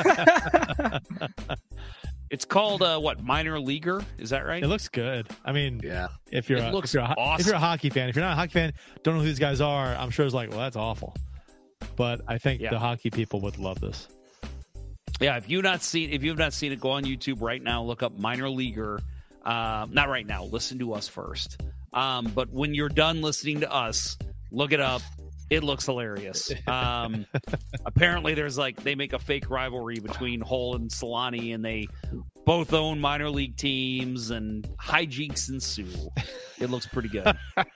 It's called uh, what? Minor Leaguer? Is that right? It looks good. I mean, Yeah. if you're It a, looks if you're a, awesome. if you're a hockey fan, if you're not a hockey fan, don't know who these guys are. I'm sure it's like, well, that's awful. But I think Yeah. the hockey people would love this. Yeah, if you've not seen if you've not seen it, go on YouTube right now. Look up Minor Leaguer. Um, not right now. Listen to us first. Um, but when you're done listening to us, look it up. It looks hilarious. Um, apparently, there's like they make a fake rivalry between Hull and Solani, and they both own minor league teams, and hijinks ensue. It looks pretty good.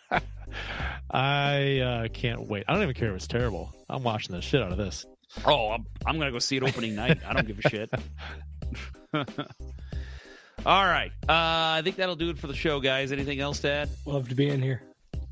I uh, can't wait. I don't even care if it's terrible. I'm watching the shit out of this. Oh, I'm, I'm going to go see it opening night. I don't give a shit. All right. Uh, I think that'll do it for the show, guys. Anything else to add? Love to be in here.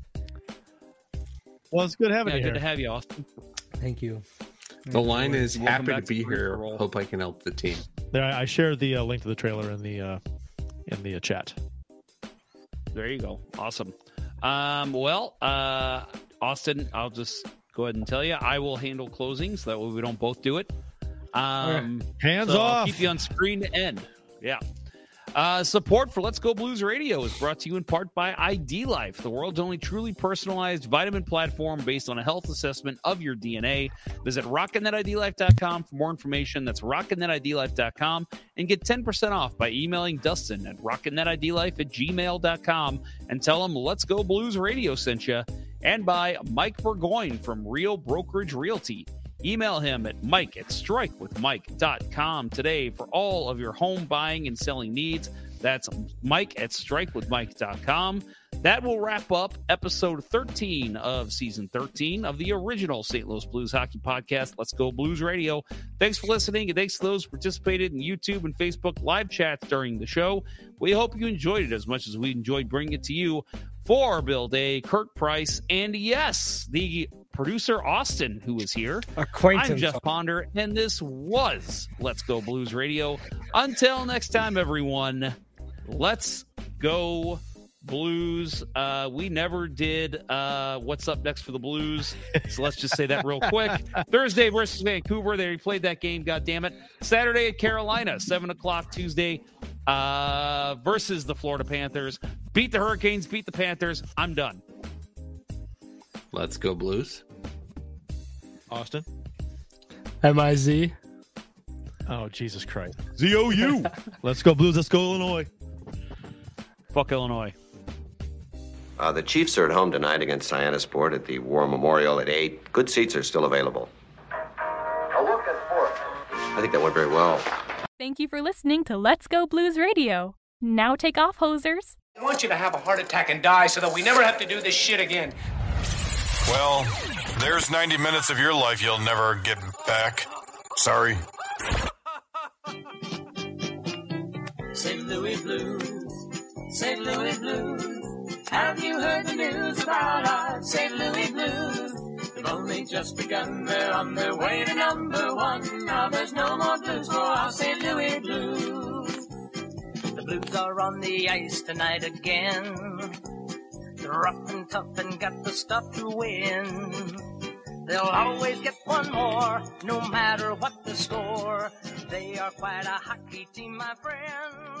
Well, it's good having Yeah, you good here. to have you, Austin. Thank you. The line is Welcome happy to back to be Free here. for All. Hope I can help the team. There, I I shared the uh, link to the trailer in the uh, in the uh, chat. There you go. Awesome. Um, well, uh, Austin, I'll just go ahead and tell you, I will handle closing so that way we don't both do it. Um, Hands so off. I'll keep you on screen to end. Yeah. Uh, support for Let's Go Blues Radio is brought to you in part by I D Life, the world's only truly personalized vitamin platform based on a health assessment of your D N A. Visit rockin net I D life dot com for more information. That's rockin net I D life dot com and get ten percent off by emailing Dustin at rockin net I D life at gmail dot com and tell him Let's Go Blues Radio sent you. And by Mike Burgoyne from Real Brokerage Realty. Email him at mike at strike with mike dot com today for all of your home buying and selling needs. That's mike at strike with mike dot com. That will wrap up episode thirteen of season thirteen of the original Saint Louis Blues hockey podcast, Let's Go Blues Radio. Thanks for listening, and thanks to those who participated in YouTube and Facebook live chats during the show. We hope you enjoyed it as much as we enjoyed bringing it to you. For Bill Day, Kurt Price, and yes, the producer Austin, who is here. Acquaintance. I'm Jeff Ponder, and this was Let's Go Blues Radio. Until next time, everyone, let's go Blues. Uh, we never did uh, What's Up Next for the Blues, so let's just say that real quick. Thursday versus Vancouver, they replayed that game, goddammit. Saturday at Carolina, seven o'clock Tuesday uh, versus the Florida Panthers. Beat the Hurricanes, beat the Panthers. I'm done. Let's go Blues. Austin? M I Z. Oh, Jesus Christ. Z O U. Let's go Blues. Let's go Illinois. Fuck Illinois. Uh, the Chiefs are at home tonight against Cyanosport at the War Memorial at eight. Good seats are still available. A look at four. I think that went very well. Thank you for listening to Let's Go Blues Radio. Now take off, hosers. I want you to have a heart attack and die so that we never have to do this shit again. Well, there's ninety minutes of your life you'll never get back. Sorry. Saint Louis Blues, Saint Louis Blues. Have you heard the news about our Saint Louis Blues? They've only just begun, they're on their way to number one. Now there's no more blues for our Saint Louis Blues. The Blues are on the ice tonight again. They're rough and tough and got the stuff to win. They'll always get one more, no matter what the score. They are quite a hockey team, my friend.